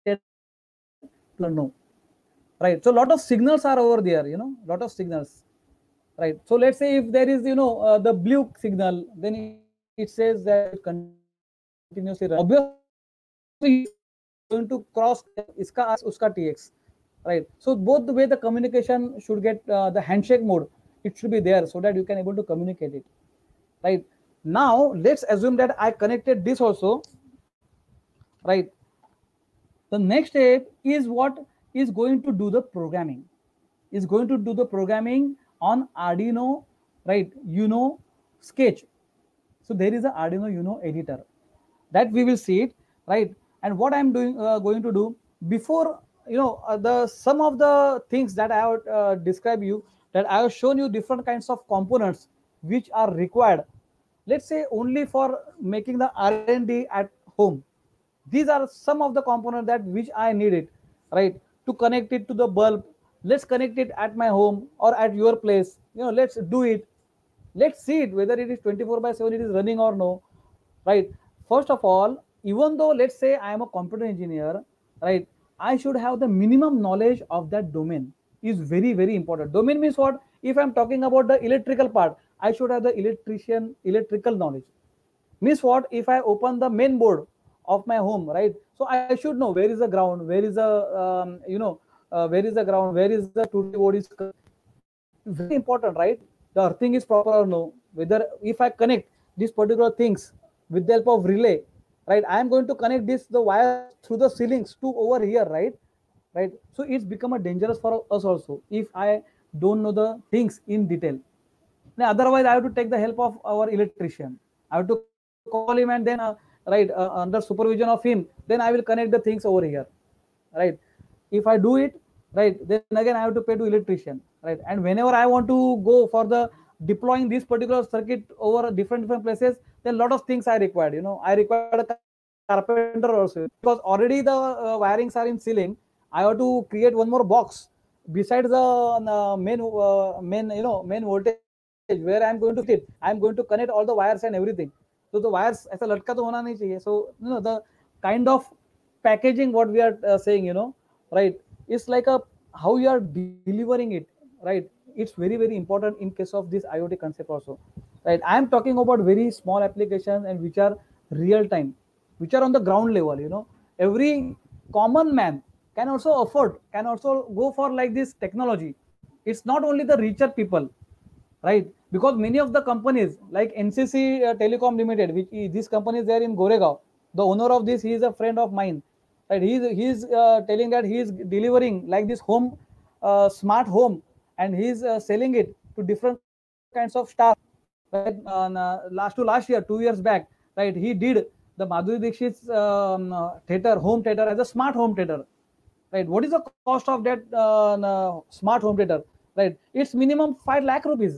or no, right? So a lot of signals are over there, you know, lot of signals, right? So let's say if there is, you know, uh, the blue signal, then it says that continuously run. Obviously going to cross iska uska T X, right? So both the way the communication should get uh, the handshake mode, it should be there so that you can able to communicate it, right? Now let's assume that I connected this also, right? The next step is what is going to do the programming, is going to do the programming on Arduino, right? Uno Sketch. So there is a Arduino Uno editor that we will see it, right? And what I'm doing uh, going to do before, you know, uh, the some of the things that I have uh, described you, that I have shown you different kinds of components which are required, let's say only for making the R and D at home. These are some of the components that which I need it, right? To connect it to the bulb, let's connect it at my home or at your place, you know, let's do it. Let's see it whether it is twenty-four by seven, it is running or no, right? First of all, even though let's say I am a computer engineer, right, I should have the minimum knowledge of that domain. Is very very important. Domain means what? If I'm talking about the electrical part, I should have the electrician electrical knowledge. Means what? If I open the main board of my home, right, so I should know where is the ground, where is the um, you know uh, where is the ground, where is the two board is. Very important, right? The earthing is proper or no, whether if I connect these particular things with the help of relay, right, I am going to connect this the wire through the ceilings to over here, right? Right. So it's become a dangerous for us also if I don't know the things in detail. Now, otherwise I have to take the help of our electrician. I have to call him and then uh, right uh, under supervision of him, then I will connect the things over here, right? If I do it right, then again I have to pay to electrician, right? And whenever I want to go for the deploying this particular circuit over different different places, then a lot of things I required, you know, I required a carpenter also, because already the uh, wirings are in ceiling. I have to create one more box besides the uh, main uh, main you know main voltage where I'm going to fit. I'm going to connect all the wires and everything. So the wires ऐसा लटका तो होना नहीं चाहिए. So you know the kind of packaging what we are uh, saying, you know, right? It's like a how you are delivering it, right? It's very very important in case of this IoT concept also, right? I am talking about very small applications and which are real time, which are on the ground level. You know, every common man can also afford, can also go for like this technology. It's not only the richer people, right? Because many of the companies like N C C uh, Telecom Limited, which is, this company is there in Goregaon. The owner of this, he is a friend of mine, right? He is he is uh, telling that he is delivering like this home, uh, smart home, and he is uh, selling it to different kinds of staff. Right? Uh, last to last year, two years back, right? He did the Madhuri Dixit's um, uh, theater, home theater as a smart home theater. Right? What is the cost of that uh, uh, smart home theater? Right? It's minimum five lakh rupees.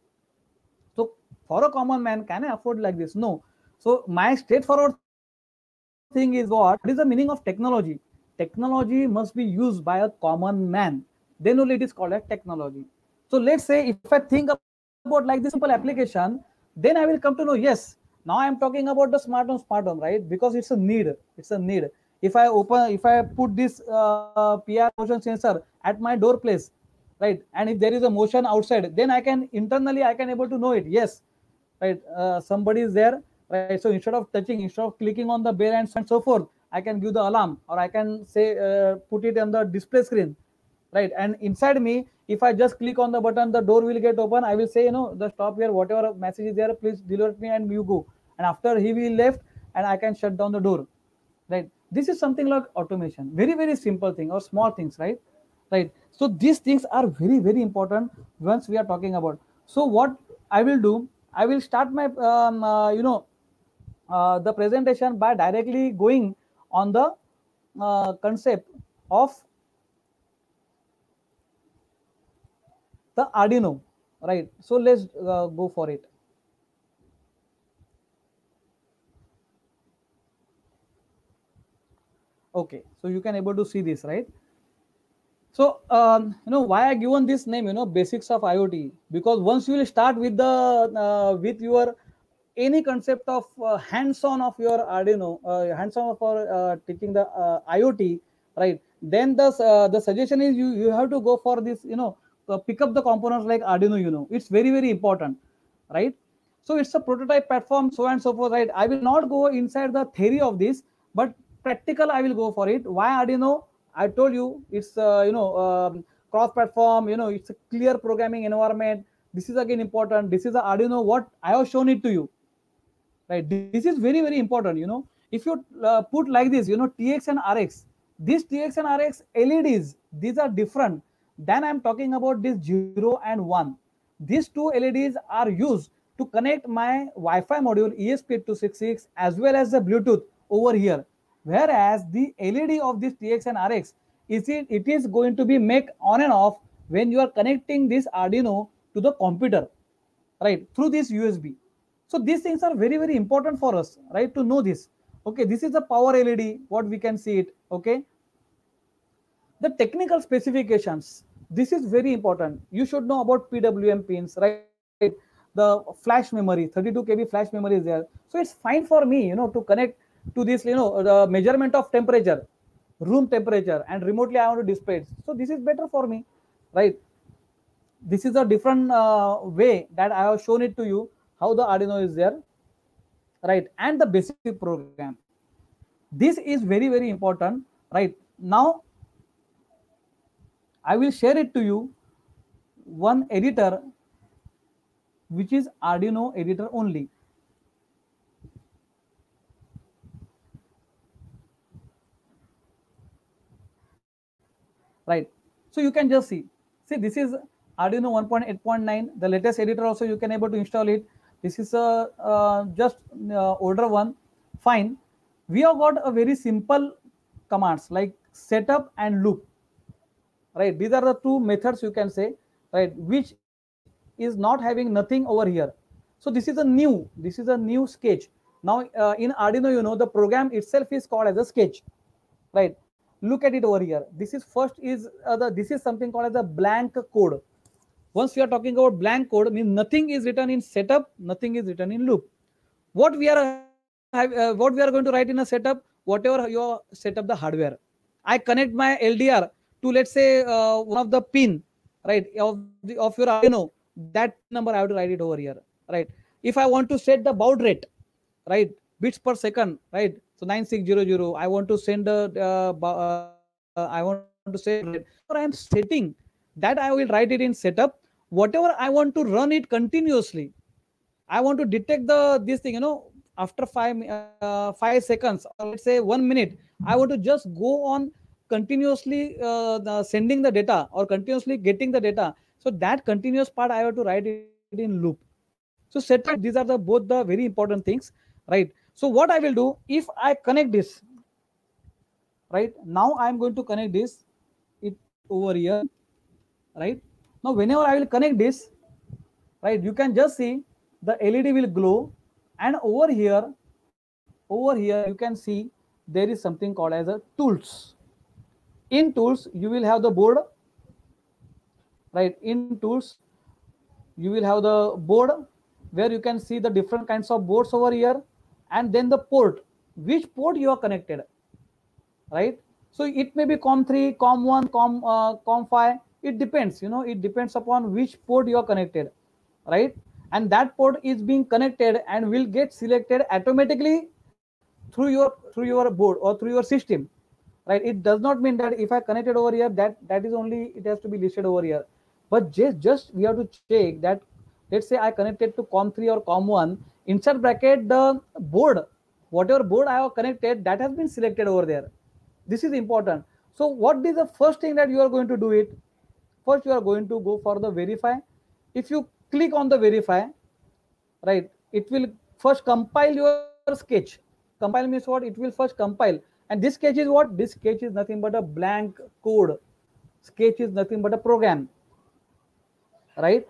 So for a common man, can I afford like this? No. So my straightforward thing is what? What is the meaning of technology? Technology must be used by a common man. Then only it is called as technology. So let's say if I think about like this simple application, then I will come to know, yes, now I am talking about the smart home, smart home, right? Because it's a need. It's a need. If I open, if I put this uh, P R motion sensor at my door place, right, and if there is a motion outside, then I can internally I can able to know it. Yes, right, uh, somebody is there, right? So instead of touching, instead of clicking on the bell and so forth, I can give the alarm, or I can say uh, put it on the display screen, right? And inside me, if I just click on the button, the door will get open. I will say, you know, the stop here, whatever message is there, please deliver it me and you go. and after he will left, and I can shut down the door, right? This is something like automation, very very simple thing or small things, right? Right. So these things are very very important once we are talking about. So what I will do, I will start my um, uh, you know uh, the presentation by directly going on the uh, concept of the Arduino, right? So let's uh, go for it. Okay, so you can able to see this, right? So um, you know why I given this name, you know, basics of IoT, because once you will start with the uh, with your any concept of uh, hands-on of your Arduino, uh, hands-on for uh, teaching the uh, IoT, right? Then the uh, the suggestion is you you have to go for this, you know, uh, pick up the components like Arduino. You know, it's very very important, right? So it's a prototype platform, so and so forth, right? I will not go inside the theory of this, but practical I will go for it. Why Arduino? I told you it's uh, you know um, cross-platform. You know, it's a clear programming environment. This is again important. This is the Arduino. What I have shown it to you, right? This is very very important. You know, if you uh, put like this, you know, T X and R X, these T X and R X L E Ds, these are different than I'm talking about this zero and one. These two L E Ds are used to connect my Wi-Fi module E S P eight two six six as well as the Bluetooth over here, whereas the L E D of this T X and R X is it, it is going to be make on and off when you are connecting this Arduino to the computer, right, through this U S B. So these things are very very important for us, right, to know this. Okay, this is the power L E D, what we can see it. Okay, the technical specifications, this is very important. You should know about P W M pins, right? The flash memory, thirty-two K B flash memory is there. So it's fine for me, you know, to connect to this, you know, the measurement of temperature, room temperature, and remotely I want to display it. So this is better for me, right? This is a different uh, way that I have shown it to you, how the Arduino is there, right? And the basic program. This is very, very important, right? Now, I will share it to you one editor, which is Arduino editor only. Right. So you can just see, see, this is Arduino one point eight point nine, the latest editor also you can able to install it. This is a uh, just uh, older one. Fine. We have got a very simple commands like setup and loop, right? These are the two methods you can say, right, which is not having nothing over here. So this is a new, this is a new sketch. Now uh, in Arduino, you know, the program itself is called as a sketch, right? Look at it over here. This is first is uh, the this is something called as a blank code. Once we are talking about blank code, means nothing is written in setup, nothing is written in loop. What we are uh, what we are going to write in a setup, whatever you set up the hardware. I connect my L D R to, let's say, uh, one of the pin, right, of the of your Arduino. That pin number I have to write it over here, right? If I want to set the baud rate, right, bits per second, right? So nine six zero zero. I want to send a uh, uh, I want to send it. Whatever I am setting, that I will write it in setup. Whatever I want to run it continuously, I want to detect the this thing, you know, after five uh, five seconds or let's say one minute. I want to just go on continuously uh, the sending the data or continuously getting the data. So that continuous part I have to write it in loop. So setup, these are the both the very important things, right? So what I will do, if I connect this, right, now I am going to connect this it over here, right? Now whenever I will connect this, right, you can just see the L E D will glow, and over here, over here you can see there is something called as a tools. In tools, you will have the board, right? In tools, you will have the board where you can see the different kinds of boards over here, and then the port, which port you are connected, right? So it may be com three, com one, com uh, com five. It depends, you know, it depends upon which port you are connected, right? And that port is being connected and will get selected automatically through your through your board or through your system, right? It does not mean that if I connected over here, that that is only it has to be listed over here. But just just we have to check that, let's say I connected to com three or com one, inside bracket the board, whatever board I have connected, that has been selected over there. This is important. So what is the first thing that you are going to do it? First, you are going to go for the verify. If you click on the verify, right, it will first compile your sketch. Compile means what? It will first compile. And this sketch is what? This sketch is nothing but a blank code. Sketch is nothing but a program, right?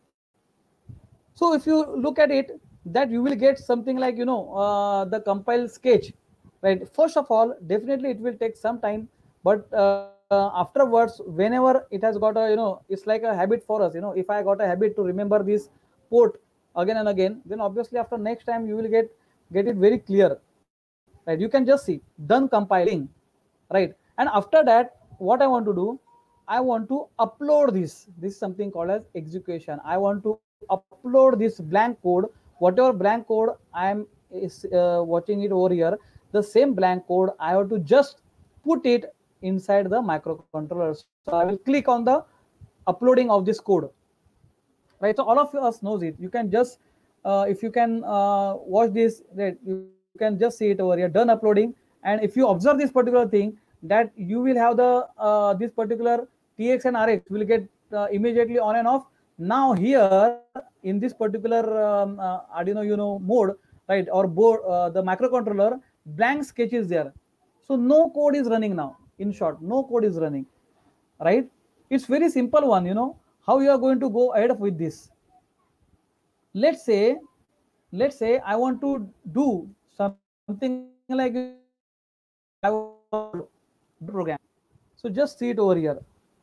So if you look at it, that you will get something like, you know, uh, the compile sketch, right? First of all, definitely it will take some time, but uh, afterwards, whenever it has got a, you know, it's like a habit for us, you know, if I got a habit to remember this port again and again, then obviously after next time you will get get it very clear, right? You can just see done compiling, right? And after that, what I want to do, I want to upload this. This is something called as execution. I want to upload this blank code, whatever blank code I am is uh, watching it over here. The same blank code I have to just put it inside the microcontroller. So I will click on the uploading of this code, right? So all of us knows it. You can just uh, if you can uh, watch this, right, you can just see it over here, done uploading. And if you observe this particular thing, that you will have the uh, this particular T X and R X will get uh, immediately on and off. Now here in this particular um, uh, Arduino Uno mode, right, or board, uh, the microcontroller, blank sketch is there. So no code is running now. In short, no code is running, right? It's very simple one, you know, how you are going to go ahead with this. Let's say, let's say I want to do something like, you know, I want to program. So just see it over here.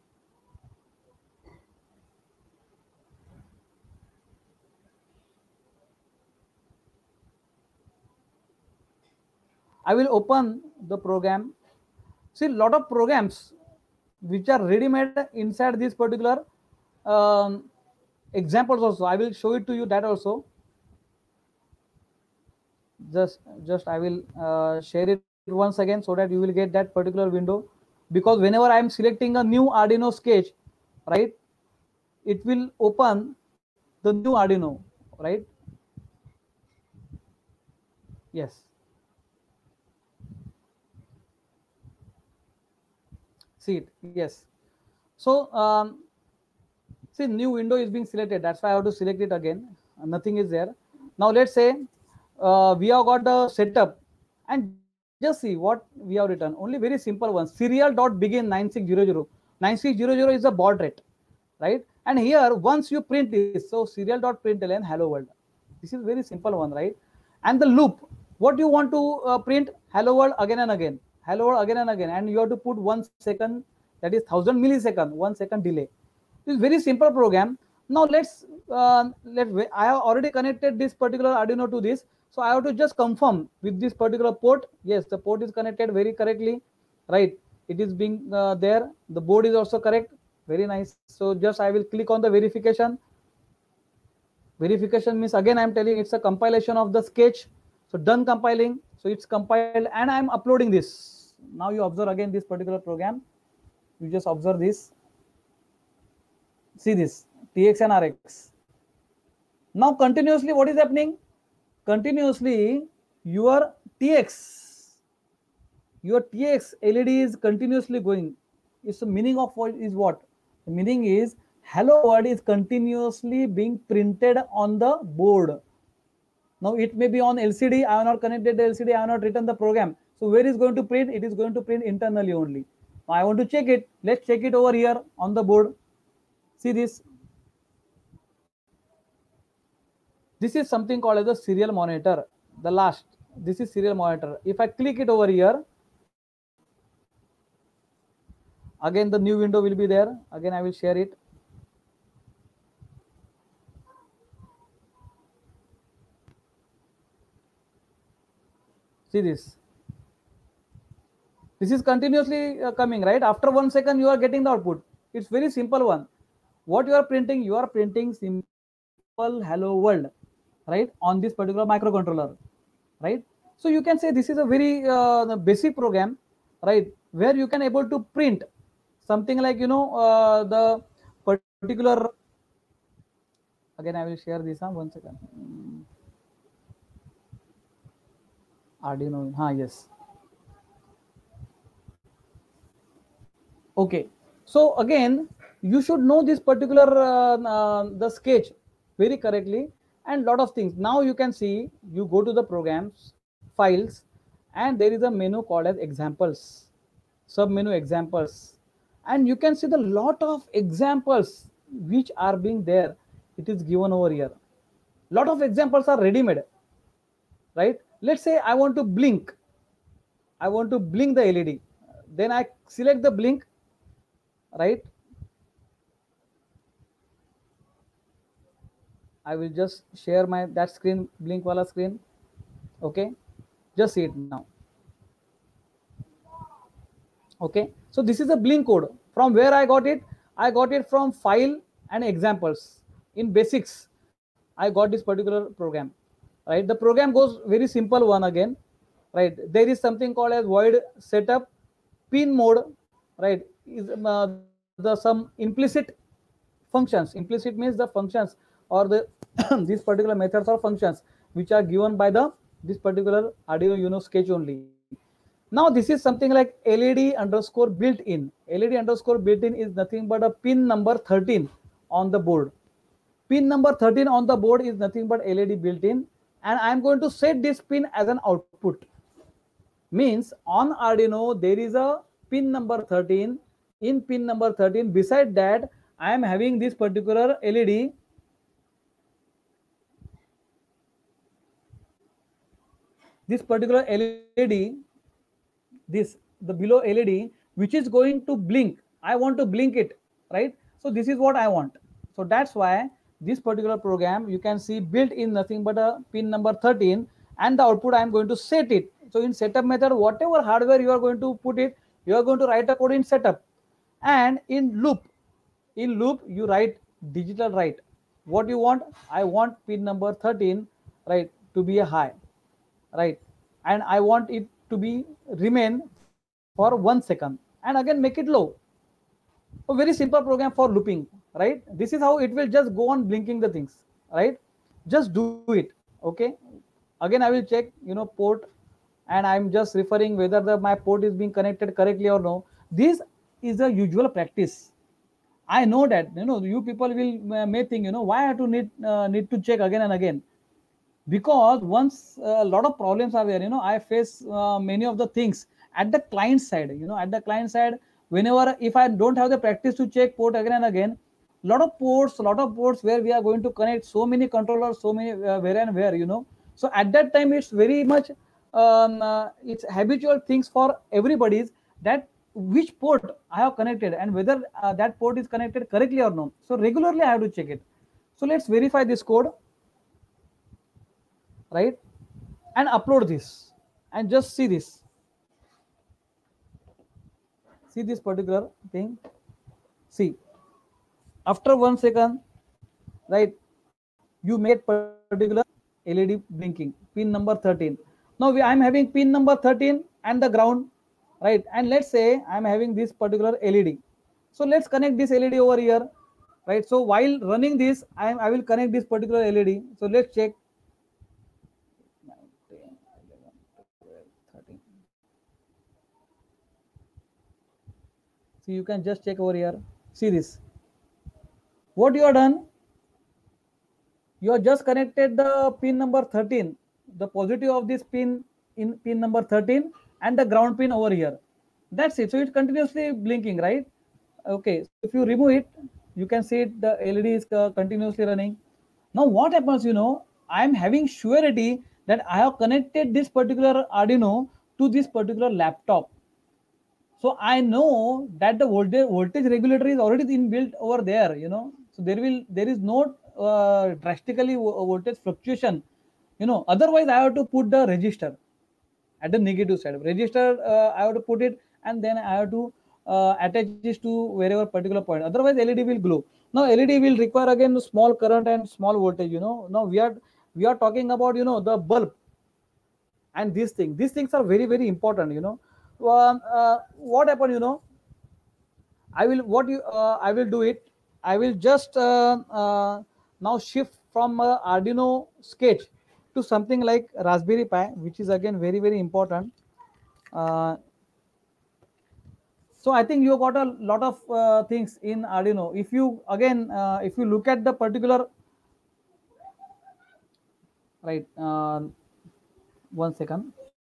I will open the program. See, a lot of programs which are ready-made inside this particular um, examples also. I will show it to you that also. Just, just I will uh, share it once again so that you will get that particular window. Because whenever I am selecting a new Arduino sketch, right, it will open the new Arduino, right? Yes. See it. Yes. So um, see, new window is being selected. That's why I have to select it again. Nothing is there. Now let's say uh, we have got the setup, and just see what we have written. Only very simple one. Serial dot begin nine six zero zero. nine six zero zero is the baud rate, right? And here once you print this, so serial dot println hello world. This is very simple one, right? And the loop, what you want to uh, print, hello world again and again, hello world again and again, and you have to put one second, that is thousand millisecond, one second delay. It's very simple program. Now let's uh, let I have already connected this particular Arduino to this, so I have to just confirm with this particular port. Yes, the port is connected very correctly, right? It is being uh, there. The board is also correct. Very nice. So just I will click on the verification. Verification means, again I am telling, it's a compilation of the sketch. So done compiling. So it's compiled and I am uploading this. Now you observe again this particular program. You just observe this. See this T X and R X. Now continuously what is happening? Continuously your T X, your T X L E D is continuously going. It's the meaning of what is what? The meaning is hello world is continuously being printed on the board. Now it may be on L C D. I have not connected the L C D. I have not written the program. So where is going to print? It is going to print internally only. Now I want to check it. Let's check it over here on the board. See this. This is something called as a serial monitor. The last. This is serial monitor. If I click it over here, again the new window will be there. Again I will share it. See this. This is continuously uh, coming, right? After one second you are getting the output. It's very simple one. What you are printing? You are printing simple hello world, right, on this particular microcontroller, right? So you can say this is a very uh, basic program, right, where you can able to print something like, you know, uh, the particular, again I will share this, huh? One second. Arduino, huh, yes. Okay, so again you should know this particular uh, uh, the sketch very correctly, and lot of things. Now you can see, you go to the programs, files, and there is a menu called as examples, sub menu examples, and you can see the lot of examples which are being there. It is given over here. Lot of examples are ready made, right? Let's say I want to blink, I want to blink the L E D, then I select the blink, right? I will just share my that screen, blink wala screen. Okay, just see it now. Okay, so this is a blink code. From where I got it? I got it from file and examples. In basics, I got this particular program, right? The program goes very simple one again, right? There is something called as void setup pin mode, right? Is uh, the some implicit functions. Implicit means the functions or the these particular methods or functions which are given by the this particular Arduino Uno sketch only. Now this is something like L E D underscore built in. L E D underscore built in is nothing but a pin number thirteen on the board. Pin number thirteen on the board is nothing but L E D built in, and I'm going to set this pin as an output. Means on Arduino there is a pin number thirteen. In pin number thirteen, beside that I am having this particular L E D. This particular L E D, this the below L E D, which is going to blink. I want to blink it, right? So this is what I want. So that's why this particular program, you can see built in nothing but a pin number thirteen, and the output I am going to set it. So in setup method, whatever hardware you are going to put it, you are going to write a code in setup, and in loop, in loop you write digital write. What you want? I want pin number thirteen, right, to be a high, right, and I want it to be remain for one second, and again make it low. A very simple program for looping, right? This is how it will just go on blinking the things, right? Just do it. Okay, again I will check, you know, port, and I'm just referring whether the my port is being connected correctly or no. This is a usual practice. I know that, you know, you people will uh, may think, you know, why I have to need uh, need to check again and again, because once a uh, lot of problems are there, you know, I face uh, many of the things at the client side, you know, at the client side, whenever if I don't have the practice to check port again and again, lot of ports, lot of ports where we are going to connect so many controllers, so many uh, where and where, you know. So at that time it's very much um, uh, it's habitual things for everybody's that which port I have connected and whether uh, that port is connected correctly or not. So regularly I have to check it. So let's verify this code, right, and upload this, and just see this, see this particular thing. See, after one second, right, you made particular L E D blinking, pin number thirteen. Now we, I'm having pin number thirteen and the ground, right, and let's say I'm having this particular L E D. So let's connect this L E D over here, right? So while running this, I, am, I will connect this particular L E D. So let's check. See, you can just check over here. See this. What you are done? You are just connected the pin number thirteen, the positive of this pin in pin number thirteen, and the ground pin over here. That's it. So it's continuously blinking, right? Okay. So if you remove it, you can see it, the L E D is uh, continuously running. Now what happens? You know, I am having surety that I have connected this particular Arduino to this particular laptop. So I know that the voltage voltage regulator is already inbuilt over there, you know. So there will there is no uh, drastically voltage fluctuation, you know. Otherwise, I have to put the resistor at the negative side. Resistor uh, I have to put it, and then I have to uh, attach this to wherever particular point. Otherwise, L E D will glow. Now L E D will require again small current and small voltage. You know. Now we are we are talking about, you know, the bulb and these things. These things are very very important. You know. Um, uh, what happened, you know, I will what you uh, I will do it. I will just uh, uh, now shift from uh, Arduino sketch to something like Raspberry Pi, which is again very, very important. Uh, so I think you got a lot of uh, things in Arduino. If you again, uh, if you look at the particular, right, uh, one second.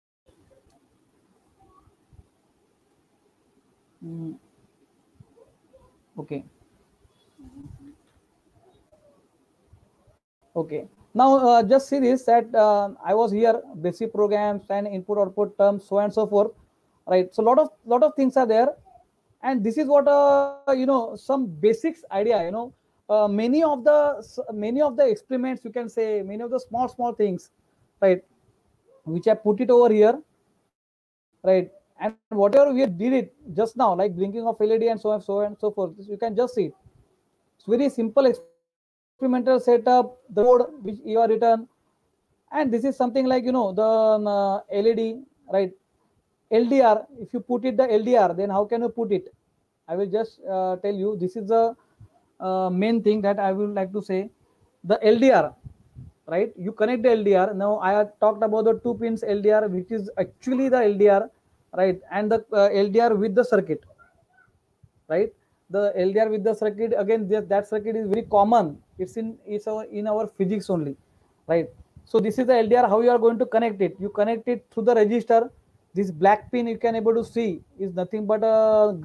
Mm, okay. Okay. Now uh, just see this that uh, I was here, basic programs and input output terms, so and so forth, right? So lot of lot of things are there, and this is what uh, you know some basics idea. You know, uh, many of the many of the experiments, you can say, many of the small small things, right, which I put it over here, right? And whatever we did it just now, like blinking of L E D and so on, so and so forth, you can just see it. It's very simple experimental setup, the code which you are written, and this is something like, you know, the um, uh, L E D, right? L D R. If you put it the L D R, then how can you put it? I will just uh, tell you. This is the uh, main thing that I would like to say. The L D R, right? You connect the L D R. Now I have talked about the two pins L D R, which is actually the L D R, right? And the uh, L D R with the circuit, right? The L D R with the circuit, again, that circuit is very common. It's in it's our, in our physics only, right? So this is the L D R. How you are going to connect it? You connect it through the register. This black pin you can able to see is nothing but a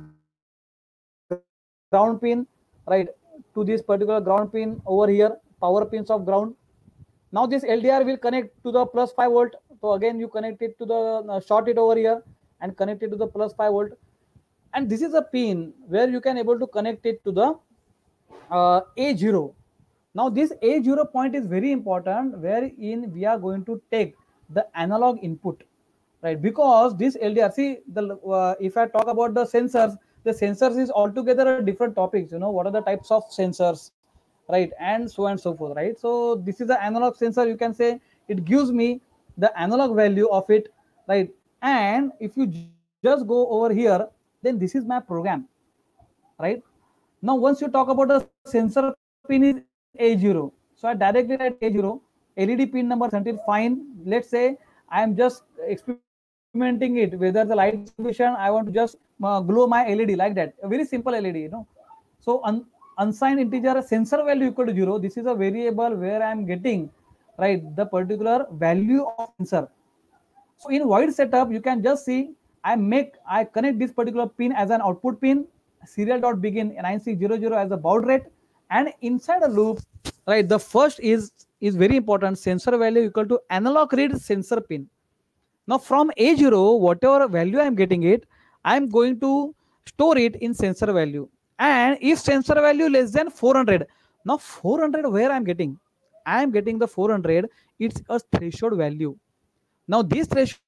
ground pin, right? To this particular ground pin over here, power pins of ground. Now this L D R will connect to the plus five volt. So again, you connect it to the uh, short it over here and connect it to the plus five volt. And this is a pin where you can able to connect it to the uh, A zero. Now this A zero point is very important, wherein we are going to take the analog input, right? Because this L D R, see, the uh, if I talk about the sensors, the sensors is altogether a different topics. You know, what are the types of sensors, right? And so and so forth, right? So this is the analog sensor. You can say it gives me the analog value of it, right? And if you just go over here, then this is my program, right? Now once you talk about the sensor pin is A zero, so I directly write A zero, L E D pin number until fine. Let's say I am just experimenting it whether the light distribution, I want to just uh, glow my L E D like that, a very simple L E D, you know. So un unsigned integer sensor value equal to zero. This is a variable where I am getting, right, the particular value of sensor. So in void setup, you can just see I make I connect this particular pin as an output pin, serial dot begin nine six zero zero as a baud rate, and inside a loop, right, the first is is very important, sensor value equal to analog read sensor pin. Now from A zero, whatever value I am getting it, I am going to store it in sensor value. And if sensor value less than four hundred, now four hundred where I am getting? I am getting the four hundred, it's a threshold value. Now this threshold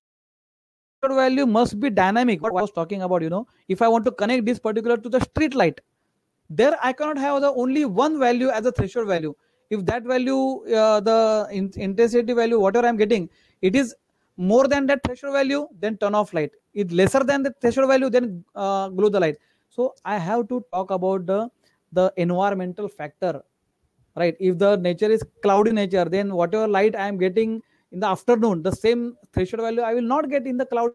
value must be dynamic. What I was talking about, you know, if I want to connect this particular to the street light, there I cannot have the only one value as a threshold value. If that value, uh, the in intensity value, whatever I'm getting, it is more than that threshold value, then turn off light. If lesser than the threshold value, then uh, glow the light. So I have to talk about the the environmental factor, right? If the nature is cloudy nature, then whatever light I am getting in the afternoon, the same threshold value I will not get in the cloudy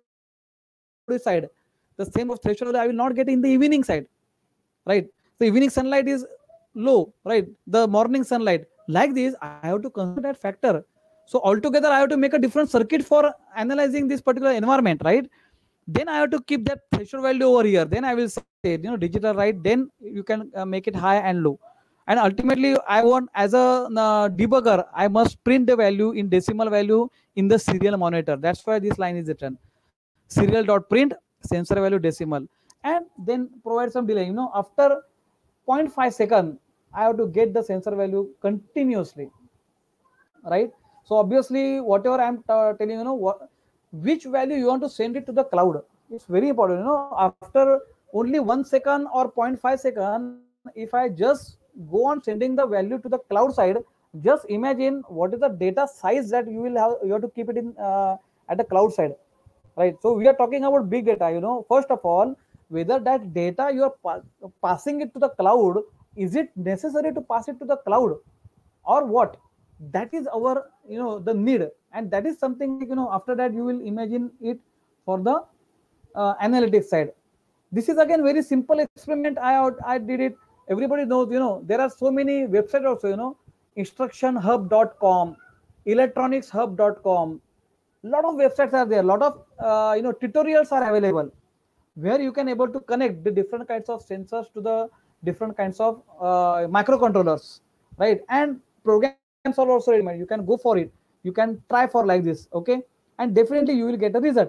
side. The same of threshold value I will not get in the evening side, right? The evening sunlight is low, right? The morning sunlight, like this, I have to consider that factor. So altogether, I have to make a different circuit for analyzing this particular environment, right? Then I have to keep that threshold value over here. Then I will say, you know, digital, right? Then you can uh, make it high and low. And ultimately, I want, as a uh, debugger, I must print the value in decimal value in the serial monitor. That's why this line is written. Serial dot print sensor value decimal, and then provide some delay. You know, after zero point five second, I have to get the sensor value continuously, right? So obviously, whatever I'm uh, telling, you know, what which value you want to send it to the cloud, it's very important. You know, after only one second or zero point five second, if I just go on sending the value to the cloud side, just imagine what is the data size that you will have. You have to keep it in uh, at the cloud side, right? So we are talking about big data. You know, first of all, whether that data you are pa passing it to the cloud, is it necessary to pass it to the cloud or what? that is our, you know, the need, and that is something like, you know, after that you will imagine it for the uh, analytics side. This is again very simple experiment. I I did it. Everybody knows, you know, there are so many websites also, you know, instruction hub dot com, electronics hub dot com. Lot of websites are there. Lot of uh, you know, tutorials are available where you can able to connect the different kinds of sensors to the different kinds of uh, microcontrollers, right? And programs are also ready. You can go for it. You can try for like this, okay? And definitely you will get a result,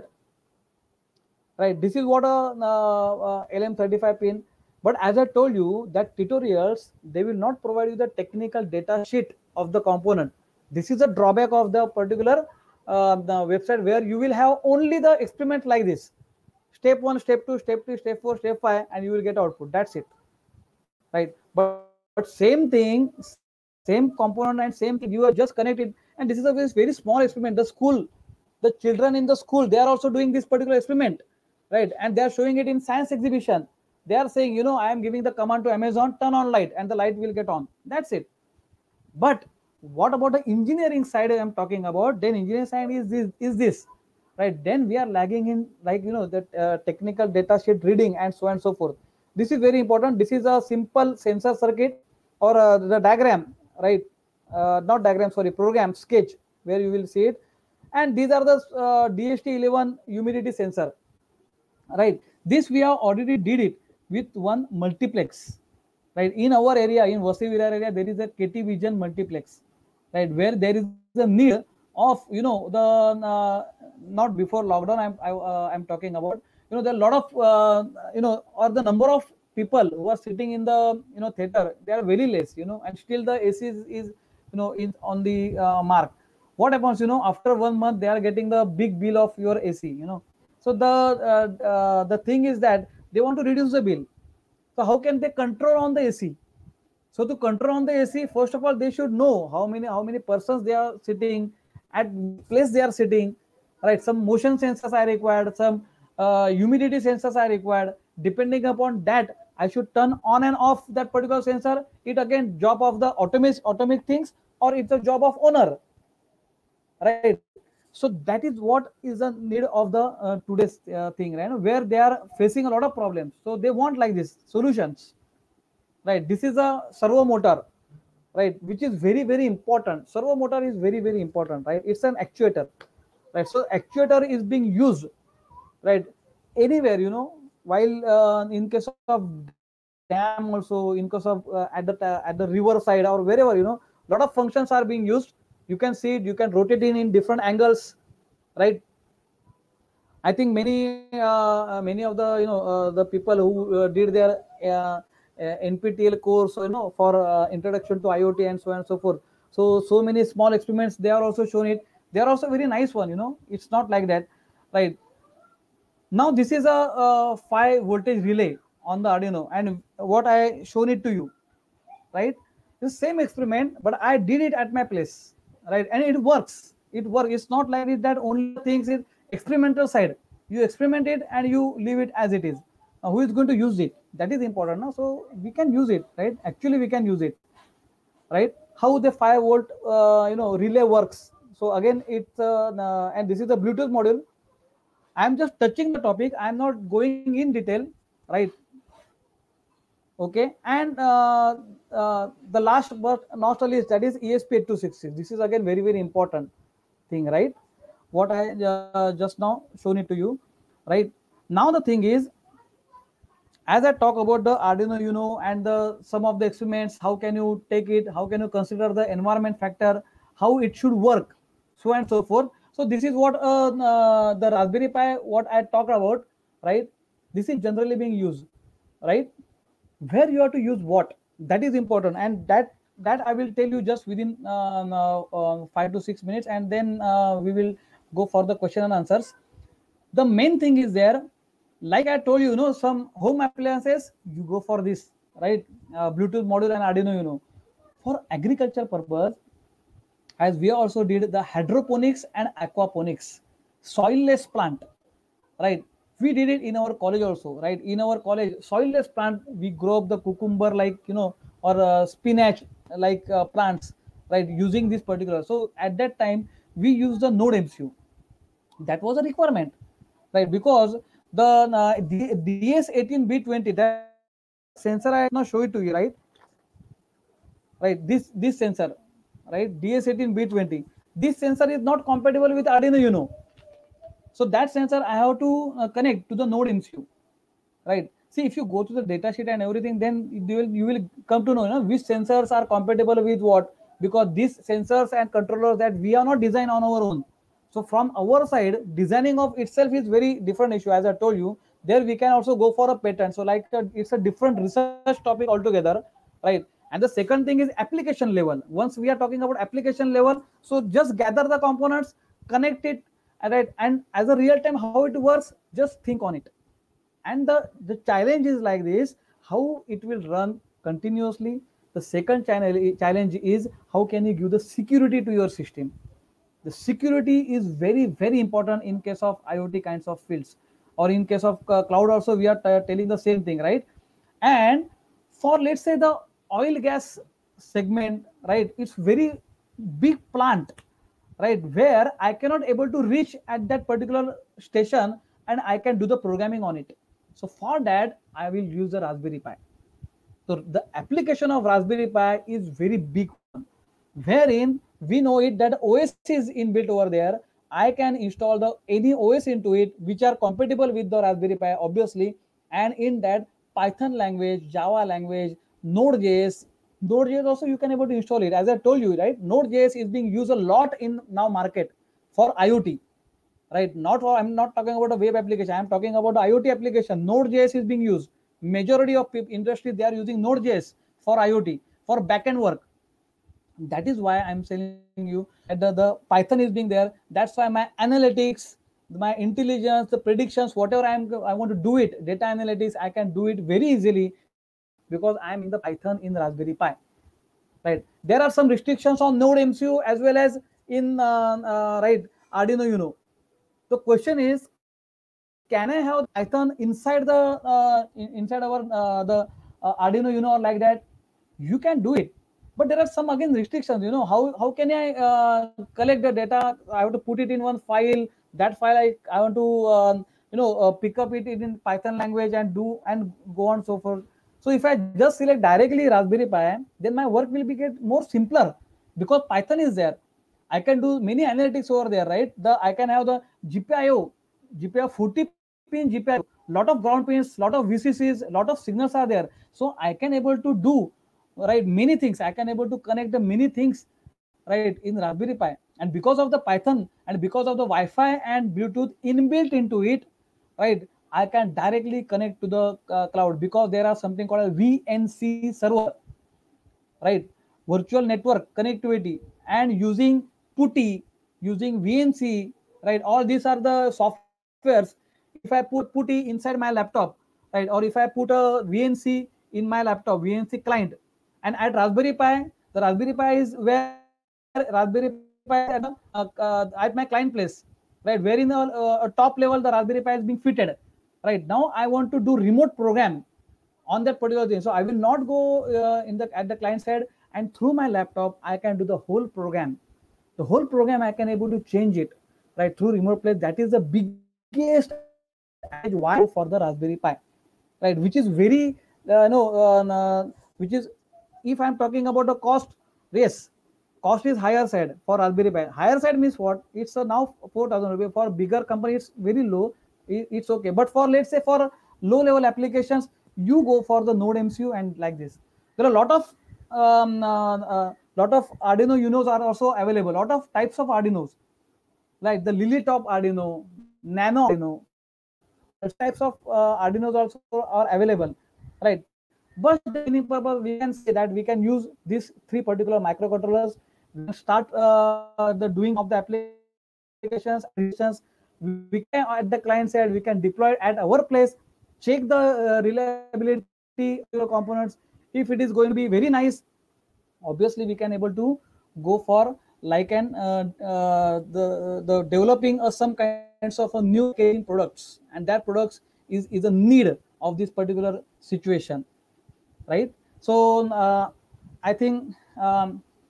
right? This is what a uh, uh, L M thirty-five pin. But as I told you, that tutorials, they will not provide you the technical data sheet of the component. This is a drawback of the particular uh, the website, where you will have only the experiment like this: step one, step two, step three, step four, step five, and you will get output. That's it, right? But same thing, same component and same thing, you are just connected. And this is a very, very small experiment. The school, the children in the school, they are also doing this particular experiment, right? And they are showing it in science exhibition. They are saying, you know, I am giving the command to Amazon, turn on light, and the light will get on. That's it. But what about the engineering side I am talking about? Then engineering side is this, is this, right? Then we are lagging in, like, you know, that uh, technical data sheet reading and so on and so forth. This is very important. This is a simple sensor circuit, or uh, the diagram, right? Uh, not diagram, sorry, program sketch, where you will see it. And these are the uh, D H T eleven humidity sensor, right? This we have already did it with one multiplex, right? In our area, in Vasai Virar area, there is a K T Vision multiplex, right? Where there is a need of, you know, the uh, not before lockdown, I'm I, uh, I'm talking about, you know, there are a lot of uh, you know, or the number of people who are sitting in the, you know, theater, they are very less, you know, and still the A C is, is you know, is on the uh, mark. What happens, you know, after one month they are getting the big bill of your A C, you know. So the uh, uh, the thing is that they want to reduce the bill. So how can they control on the A C? So to control on the A C, first of all, they should know how many how many persons they are sitting, at which place they are sitting, right? Some motion sensors are required, some uh, humidity sensors are required. Depending upon that, I should turn on and off that particular sensor. It again job of the automatic automatic things, or it's a job of owner, right? So that is what is the need of the uh, today's uh, thing, right? Where they are facing a lot of problems, so they want like this solutions, right? This is a servo motor, right, which is very, very important. Servo motor is very, very important, right? It's an actuator, right? So actuator is being used, right, anywhere, you know, while uh, in case of dam also, in case of uh, at the at the river side or wherever, you know, lot of functions are being used. You can see it, you can rotate in in different angles, right? I think many uh, many of the, you know, uh, the people who uh, did their uh, uh, N P T L course, you know, for uh, introduction to I O T and so on and so forth. So so many small experiments they are also shown it. They are also very nice one, you know. It's not like that, right? Now this is a, a five voltage relay on the Arduino, and what I shown it to you, right? The same experiment, but I did it at my place, right? And it works. It works. It's not like it that only the things is experimental side. You experiment it and you leave it as it is. Now, who is going to use it? That is important. Now, so we can use it, right? Actually, we can use it, right? How the five volt, uh, you know, relay works. So again, it's uh, uh, and this is the Bluetooth module. I'm just touching the topic. I'm not going in detail, right? Okay, and uh, uh, the last but not least, that is E S P eight two six six. This is again very, very important thing, right? What I uh, just now shown it to you, right? Now the thing is, as I talk about the Arduino Uno and the some of the experiments, how can you take it? How can you consider the environment factor? How it should work, so and so forth. So this is what uh, uh, the Raspberry Pi, what I talked about, right? This is generally being used, right? Where you have to use what, that is important, and that that I will tell you just within um, uh, uh, five to six minutes, and then uh, we will go for the question and answers. The main thing is there, like I told you, you know, some home appliances, you go for this, right? Uh, Bluetooth module and Arduino, you know. For agriculture purpose, as we also did the hydroponics and aquaponics, soilless plant, right? We did it in our college also, right? In our college, soilless plant, we grow up the cucumber, like, you know, or uh, spinach like uh, plants, right, using this particular. So at that time we use the node M C U. That was a requirement, right? Because the uh, D S eighteen B twenty, that sensor I now show it to you, right? Right, this this sensor, right, D S eighteen B twenty. This sensor is not compatible with Arduino Uno. So that sensor I have to uh, connect to the node M C U, right? See, if you go to the data sheet and everything, then you will you will come to know, you know, which sensors are compatible with what, because these sensors and controllers that we are not design on our own. So from our side, designing of itself is very different issue. As I told you, there we can also go for a patent. So like uh, it's a different research topic altogether, right? And the second thing is application level. Once we are talking about application level, so just gather the components, connect it, right? And as a real time how it works, just think on it. And the the challenge is like this: how it will run continuously. The second channel challenge is how can you give the security to your system. The security is very very important in case of IoT kinds of fields, or in case of uh, cloud also we are t- telling the same thing, right? And for, let's say, the oil gas segment, right, it's very big plant, right, where I cannot able to reach at that particular station and I can do the programming on it. So for that I will use the Raspberry Pi. So the application of Raspberry Pi is very big one, wherein we know it that O S is inbuilt over there. I can install the any O S into it which are compatible with the Raspberry Pi, obviously, and in that Python language, Java language, Node.js. Node.js also you can able to install it. As I told you, right, Node.js is being used a lot in now market for IoT, right? Not for, I'm not talking about a web application. I'm talking about the IoT application. Node.js is being used. Majority of people, industry, they are using Node.js for IoT, for backend work. That is why I'm telling you that the, the Python is being there. That's why my analytics, my intelligence, the predictions, whatever I'm I want to do it, data analytics, I can do it very easily because I'm in the Python in Raspberry Pi, right? There are some restrictions on Node M C U as well as in uh, uh, right Arduino Uno. The question is, can I have Python inside the uh, inside our uh, the uh, Arduino Uno or like that? You can do it, but there are some again restrictions. You know, how how can I uh, collect the data? I have to put it in one file. That file I I want to um, you know uh, pick up it in Python language and do and go on so forth. So if I just select directly Raspberry Pi, then my work will be get more simpler because Python is there. I can do many analytics over there, right? The I can have the G P I O, G P I O forty pin G P I O, lot of ground pins, lot of V C Cs, lot of signals are there. So I can able to do, right, many things. I can able to connect the many things, right, in Raspberry Pi. And because of the Python and because of the Wi-Fi and Bluetooth inbuilt into it, right, I can directly connect to the uh, cloud because there are something called a V N C server, right, virtual network connectivity, and using PuTTY, using V N C, right, all these are the softwares. If I put PuTTY inside my laptop, right, or if I put a V N C in my laptop, V N C client, and at Raspberry Pi, the Raspberry Pi is where Raspberry Pi is at, the, uh, uh, at my client place, right, where in the uh, top level the Raspberry Pi is being fitted, right. Now I want to do remote program on that particular thing. So I will not go uh, in the at the client side, and through my laptop I can do the whole program. The whole program I can able to change it, right, through remote play. That is the biggest advantage why I go for the Raspberry Pi, right, which is very uh, no uh, uh, which is, if I'm talking about the cost, yes, cost is higher side for Raspberry Pi. Higher side means what? It's a now four thousand rupees. For bigger company it's very low, it's okay. But for, let's say, for low level applications, you go for the Node M C U and like this. There are a lot of um, uh, uh, lot of Arduino Unos are also available. Lot of types of Arduinos, like the Lily Top Arduino, Nano Arduino. Such types of uh, Arduinos also are available, right? But the beginning purpose, we can say that we can use these three particular microcontrollers. We can start uh, the doing of the applications, applications. We can, at the client side, we can deploy it at our place, check the uh, reliability of the components. If it is going to be very nice, obviously we can able to go for like an uh, uh, the the developing uh, some kinds of a new packaging products, and that products is is a need of this particular situation, right? So uh, I think um,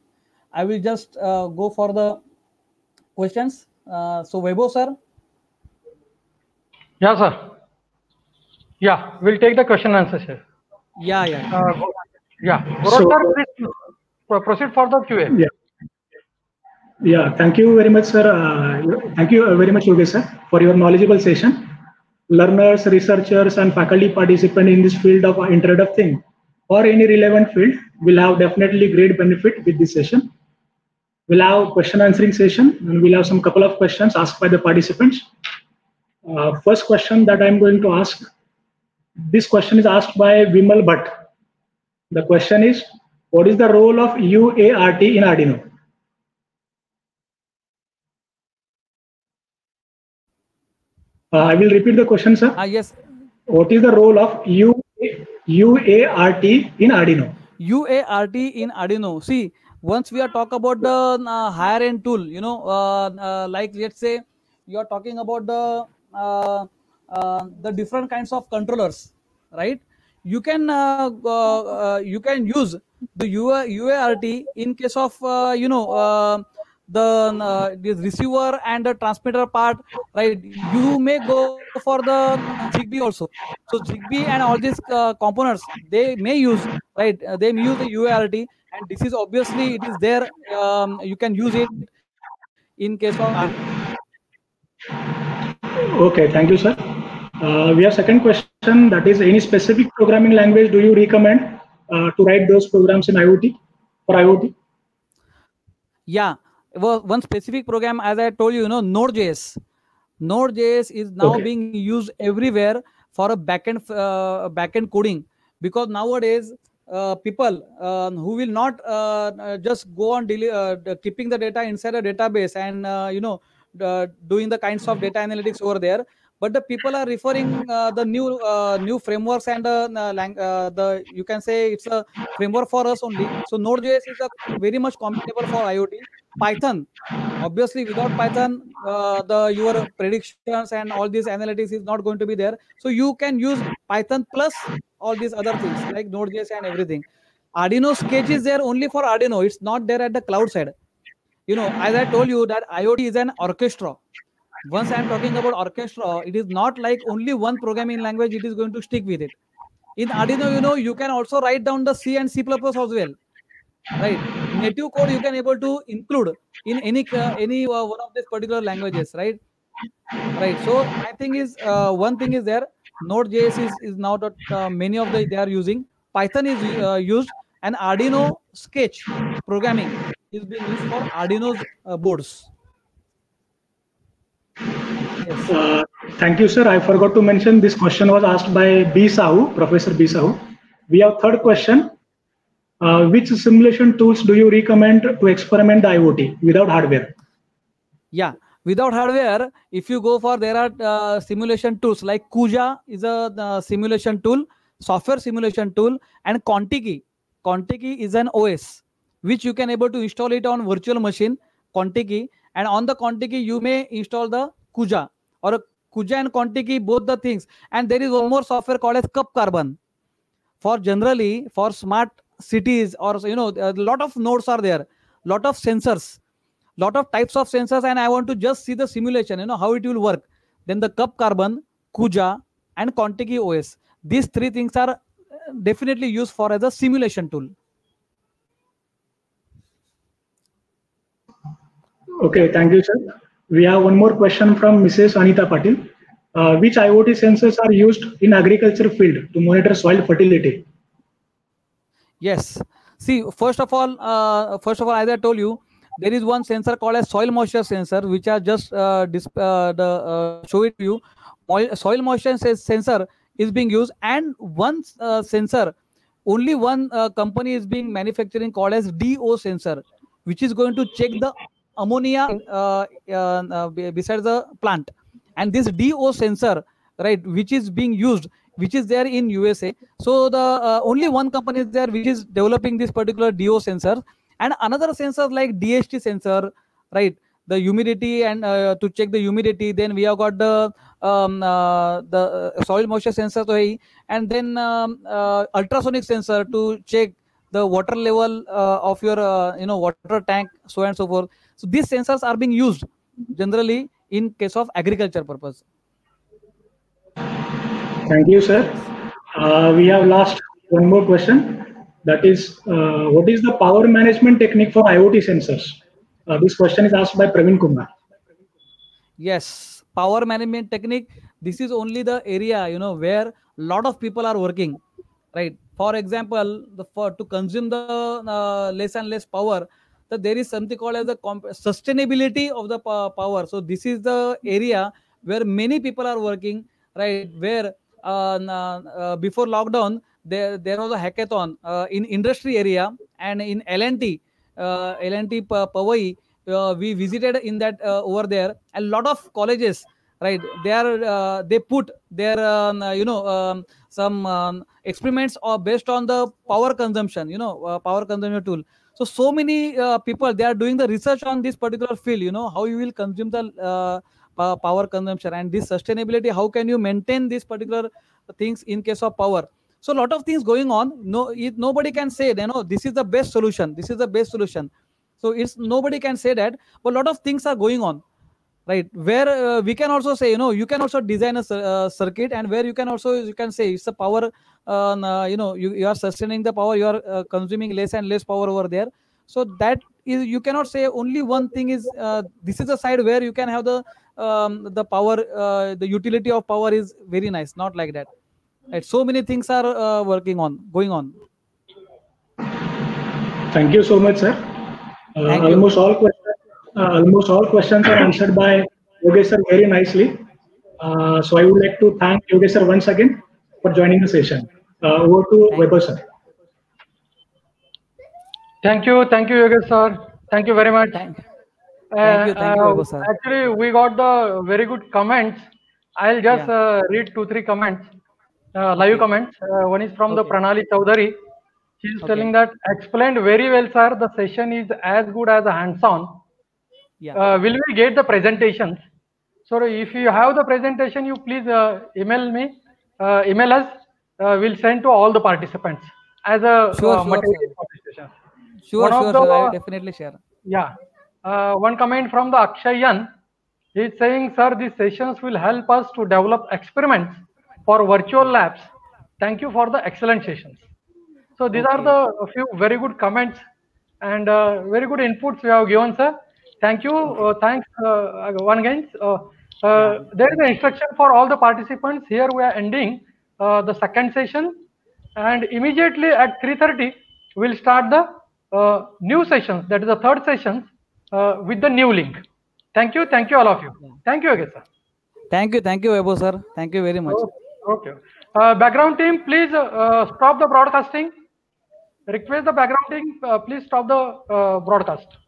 I will just uh, go for the questions. Uh, so Vaibhav sir. Yeah, sir. Yeah, we'll take the question and answer, sir. Yeah, yeah. Uh, yeah, Gaurav So, sir, please pro- proceed for the Q A. yeah. Yeah, thank you very much, sir. Uh, thank you very much, Yogesh sir, for your knowledgeable session. Learners, researchers, and faculty participant in this field of Internet of Things or any relevant field will have definitely great benefit with this session. We'll have question answering session, and we'll have some couple of questions asked by the participants. Uh, first question that I'm going to ask, this question is asked by Vimal Bhatt. The question is, what is the role of U A R T in Arduino? Uh, I will repeat the question, sir. Ah, yes. What is the role of U A R T in Arduino? U A R T in Arduino. See, once we are talk about the uh, higher end tool, you know, uh, uh, like let's say you are talking about the uh, uh, the different kinds of controllers, right? You can uh, uh, uh, you can use the U A R T in case of uh, you know uh, the uh, the receiver and the transmitter part, right? You may go for the Zigbee also. So Zigbee and all these uh, components they may use, right? Uh, they may use the U A R T, and this is obviously it is there. Um, you can use it in case of Arduino. Okay, thank you, sir. Uh, we have second question, that is, any specific programming language do you recommend uh, to write those programs in IoT for IoT? Yeah, well, one specific program, as I told you, you know, Node.js. Node.js is now Okay. being used everywhere for a backend uh, backend coding, because nowadays uh, people uh, who will not uh, uh, just go on deli- uh, keeping the data inside a database and uh, you know uh, doing the kinds of data analytics over there, but the people are referring uh, the new uh, new frameworks and uh, uh, lang- uh, the you can say it's a framework for us only. So Node.js is a very much compatible for IoT. Python, obviously without Python uh, the your predictions and all these analytics is not going to be there. So you can use Python plus all these other things like Node.js and everything. Arduino Sketch is there only for Arduino. It's not there at the cloud side. You know, as I told you that IoT is an orchestra. Once I'm talking about orchestra, it is not like only one programming language it is going to stick with it. In Arduino, you know, you can also write down the C and C plus plus as well, right? Native code you can able to include in any uh, any uh, one of these particular languages, right? Right. So I think is uh, one thing is there. Node.js is is now that uh, many of the they are using. Python is uh, used, and Arduino Sketch programming is being used for Arduino's uh, boards. Yes. Uh, thank you, sir. I forgot to mention this question was asked by B. Sahu, Professor B. Sahu. We have third question. Uh, which simulation tools do you recommend to experiment the IoT without hardware? Yeah, without hardware, if you go for there are uh, simulation tools like Kuja is a uh, simulation tool, software simulation tool, and Contiki. Contiki is an O S which you can able to install it on virtual machine Contiki, and on the Contiki you may install the Kuja or a Kuja and Contiki, both the things. And there is one more software called as Cup Carbon. For generally for smart cities, or you know a lot of nodes are there, lot of sensors, lot of types of sensors, and I want to just see the simulation, you know how it will work. Then the Cup Carbon, Kuja, and Contiki O S, these three things are uh, definitely used for as a simulation tool. Okay, Yeah. thank you, sir. We have one more question from Missus Anita Patil. Uh, which IoT sensors are used in agriculture field to monitor soil fertility? Yes. See, first of all, uh, first of all, as I told you, there is one sensor called as soil moisture sensor, which I just uh, dis- uh, the, uh, show it to you. Moi- soil moisture ses- sensor is being used, and one uh, sensor, only one uh, company is being manufacturing called as D O sensor, which is going to check the ammonia uh, uh, uh, beside the plant. And this D O sensor, right, which is being used, which is there in U S A. So the uh, only one company is there which is developing this particular D O sensor, and another sensor like D H T sensor, right? The humidity and uh, to check the humidity. Then we have got the um, uh, the soil moisture sensor, and then um, uh, ultrasonic sensor to check the water level uh, of your uh, you know water tank, so and so forth. So these sensors are being used generally in case of agriculture purpose. Thank you, sir. Uh, we have last one more question. That is, uh, what is the power management technique for IoT sensors? Uh, this question is asked by Praveen Kumar. Yes, power management technique. This is only the area, you know, where a lot of people are working, right? For example, the for to consume the uh, less and less power, that there is something called as the comp- sustainability of the po- power. So this is the area where many people are working, right? Where uh, n- uh, before lockdown, there there was a hackathon uh, in industry area and in L and T, uh, L and T Pa- Powai. Uh, we visited in that uh, over there. A lot of colleges, right? They are uh, they put their um, uh, you know um, some um, experiments are based on the power consumption, you know, uh, power consumption tool. So so many uh, people, they are doing the research on this particular field, you know, how you will consume the uh, pa- power consumption and this sustainability, how can you maintain these particular things in case of power. So a lot of things going on. No, it, nobody can say, you know, this is the best solution, this is the best solution. So it's nobody can say that, but a lot of things are going on, right? Where uh, we can also say, you know, you can also design a cir- uh, circuit, and where you can also, you can say it's a power uh, n- uh, you know, you, you are sustaining the power, you are uh, consuming less and less power over there. So that is, you cannot say only one thing is uh, this is the side where you can have the um, the power, uh, the utility of power is very nice, not like that, right? So many things are uh, working on, going on. Thank you so much, sir. Uh, Thank you. almost all questions, uh, almost all questions are answered by Yogesh sir very nicely. Uh, so I would like to thank Yogesh sir once again for joining the session. Uh, over to Thank Weber you. sir. Thank you, thank you, Yogesh sir. Thank you very much. Thank, Uh, thank you. Thank you, uh, Vaibhav sir. Actually, we got the very good comments. I'll just Yeah. uh, read two, three comments, uh, live Okay. comments. Uh, one is from the Okay. Pranali Chaudhary. She's Okay. telling that explained very well, sir. The session is as good as a hands-on. Yeah. Uh, will we get the presentations? So if you have the presentation, you please uh, email me, uh, email us. Uh, we'll send to all the participants as a Sure, uh, sure, sir. material for this session. Sure, One of sure, sure. I will the definitely share. yeah, uh, one comment from the Akshayan. He is saying, sir, these sessions will help us to develop experiments for virtual Yeah. labs. Thank you for the excellent sessions. So these are Okay. the a few very good comments and uh, very good inputs you have given, sir. Thank you. Okay. Uh, thanks uh, one again. Uh, Yeah. uh, there is Thank an you. instruction for all the participants. Here we are ending uh, the second session, and immediately at three thirty we'll start the uh, new sessions. That is the third session uh, with the new link. Thank you. Thank you all of you. Yeah. Thank you again, sir. Thank you. Thank you, Vaibhav sir. Thank you very much. Okay. Okay. Uh, background team, please uh, uh, stop the broadcasting. Request the background team, uh, please stop the uh, broadcast.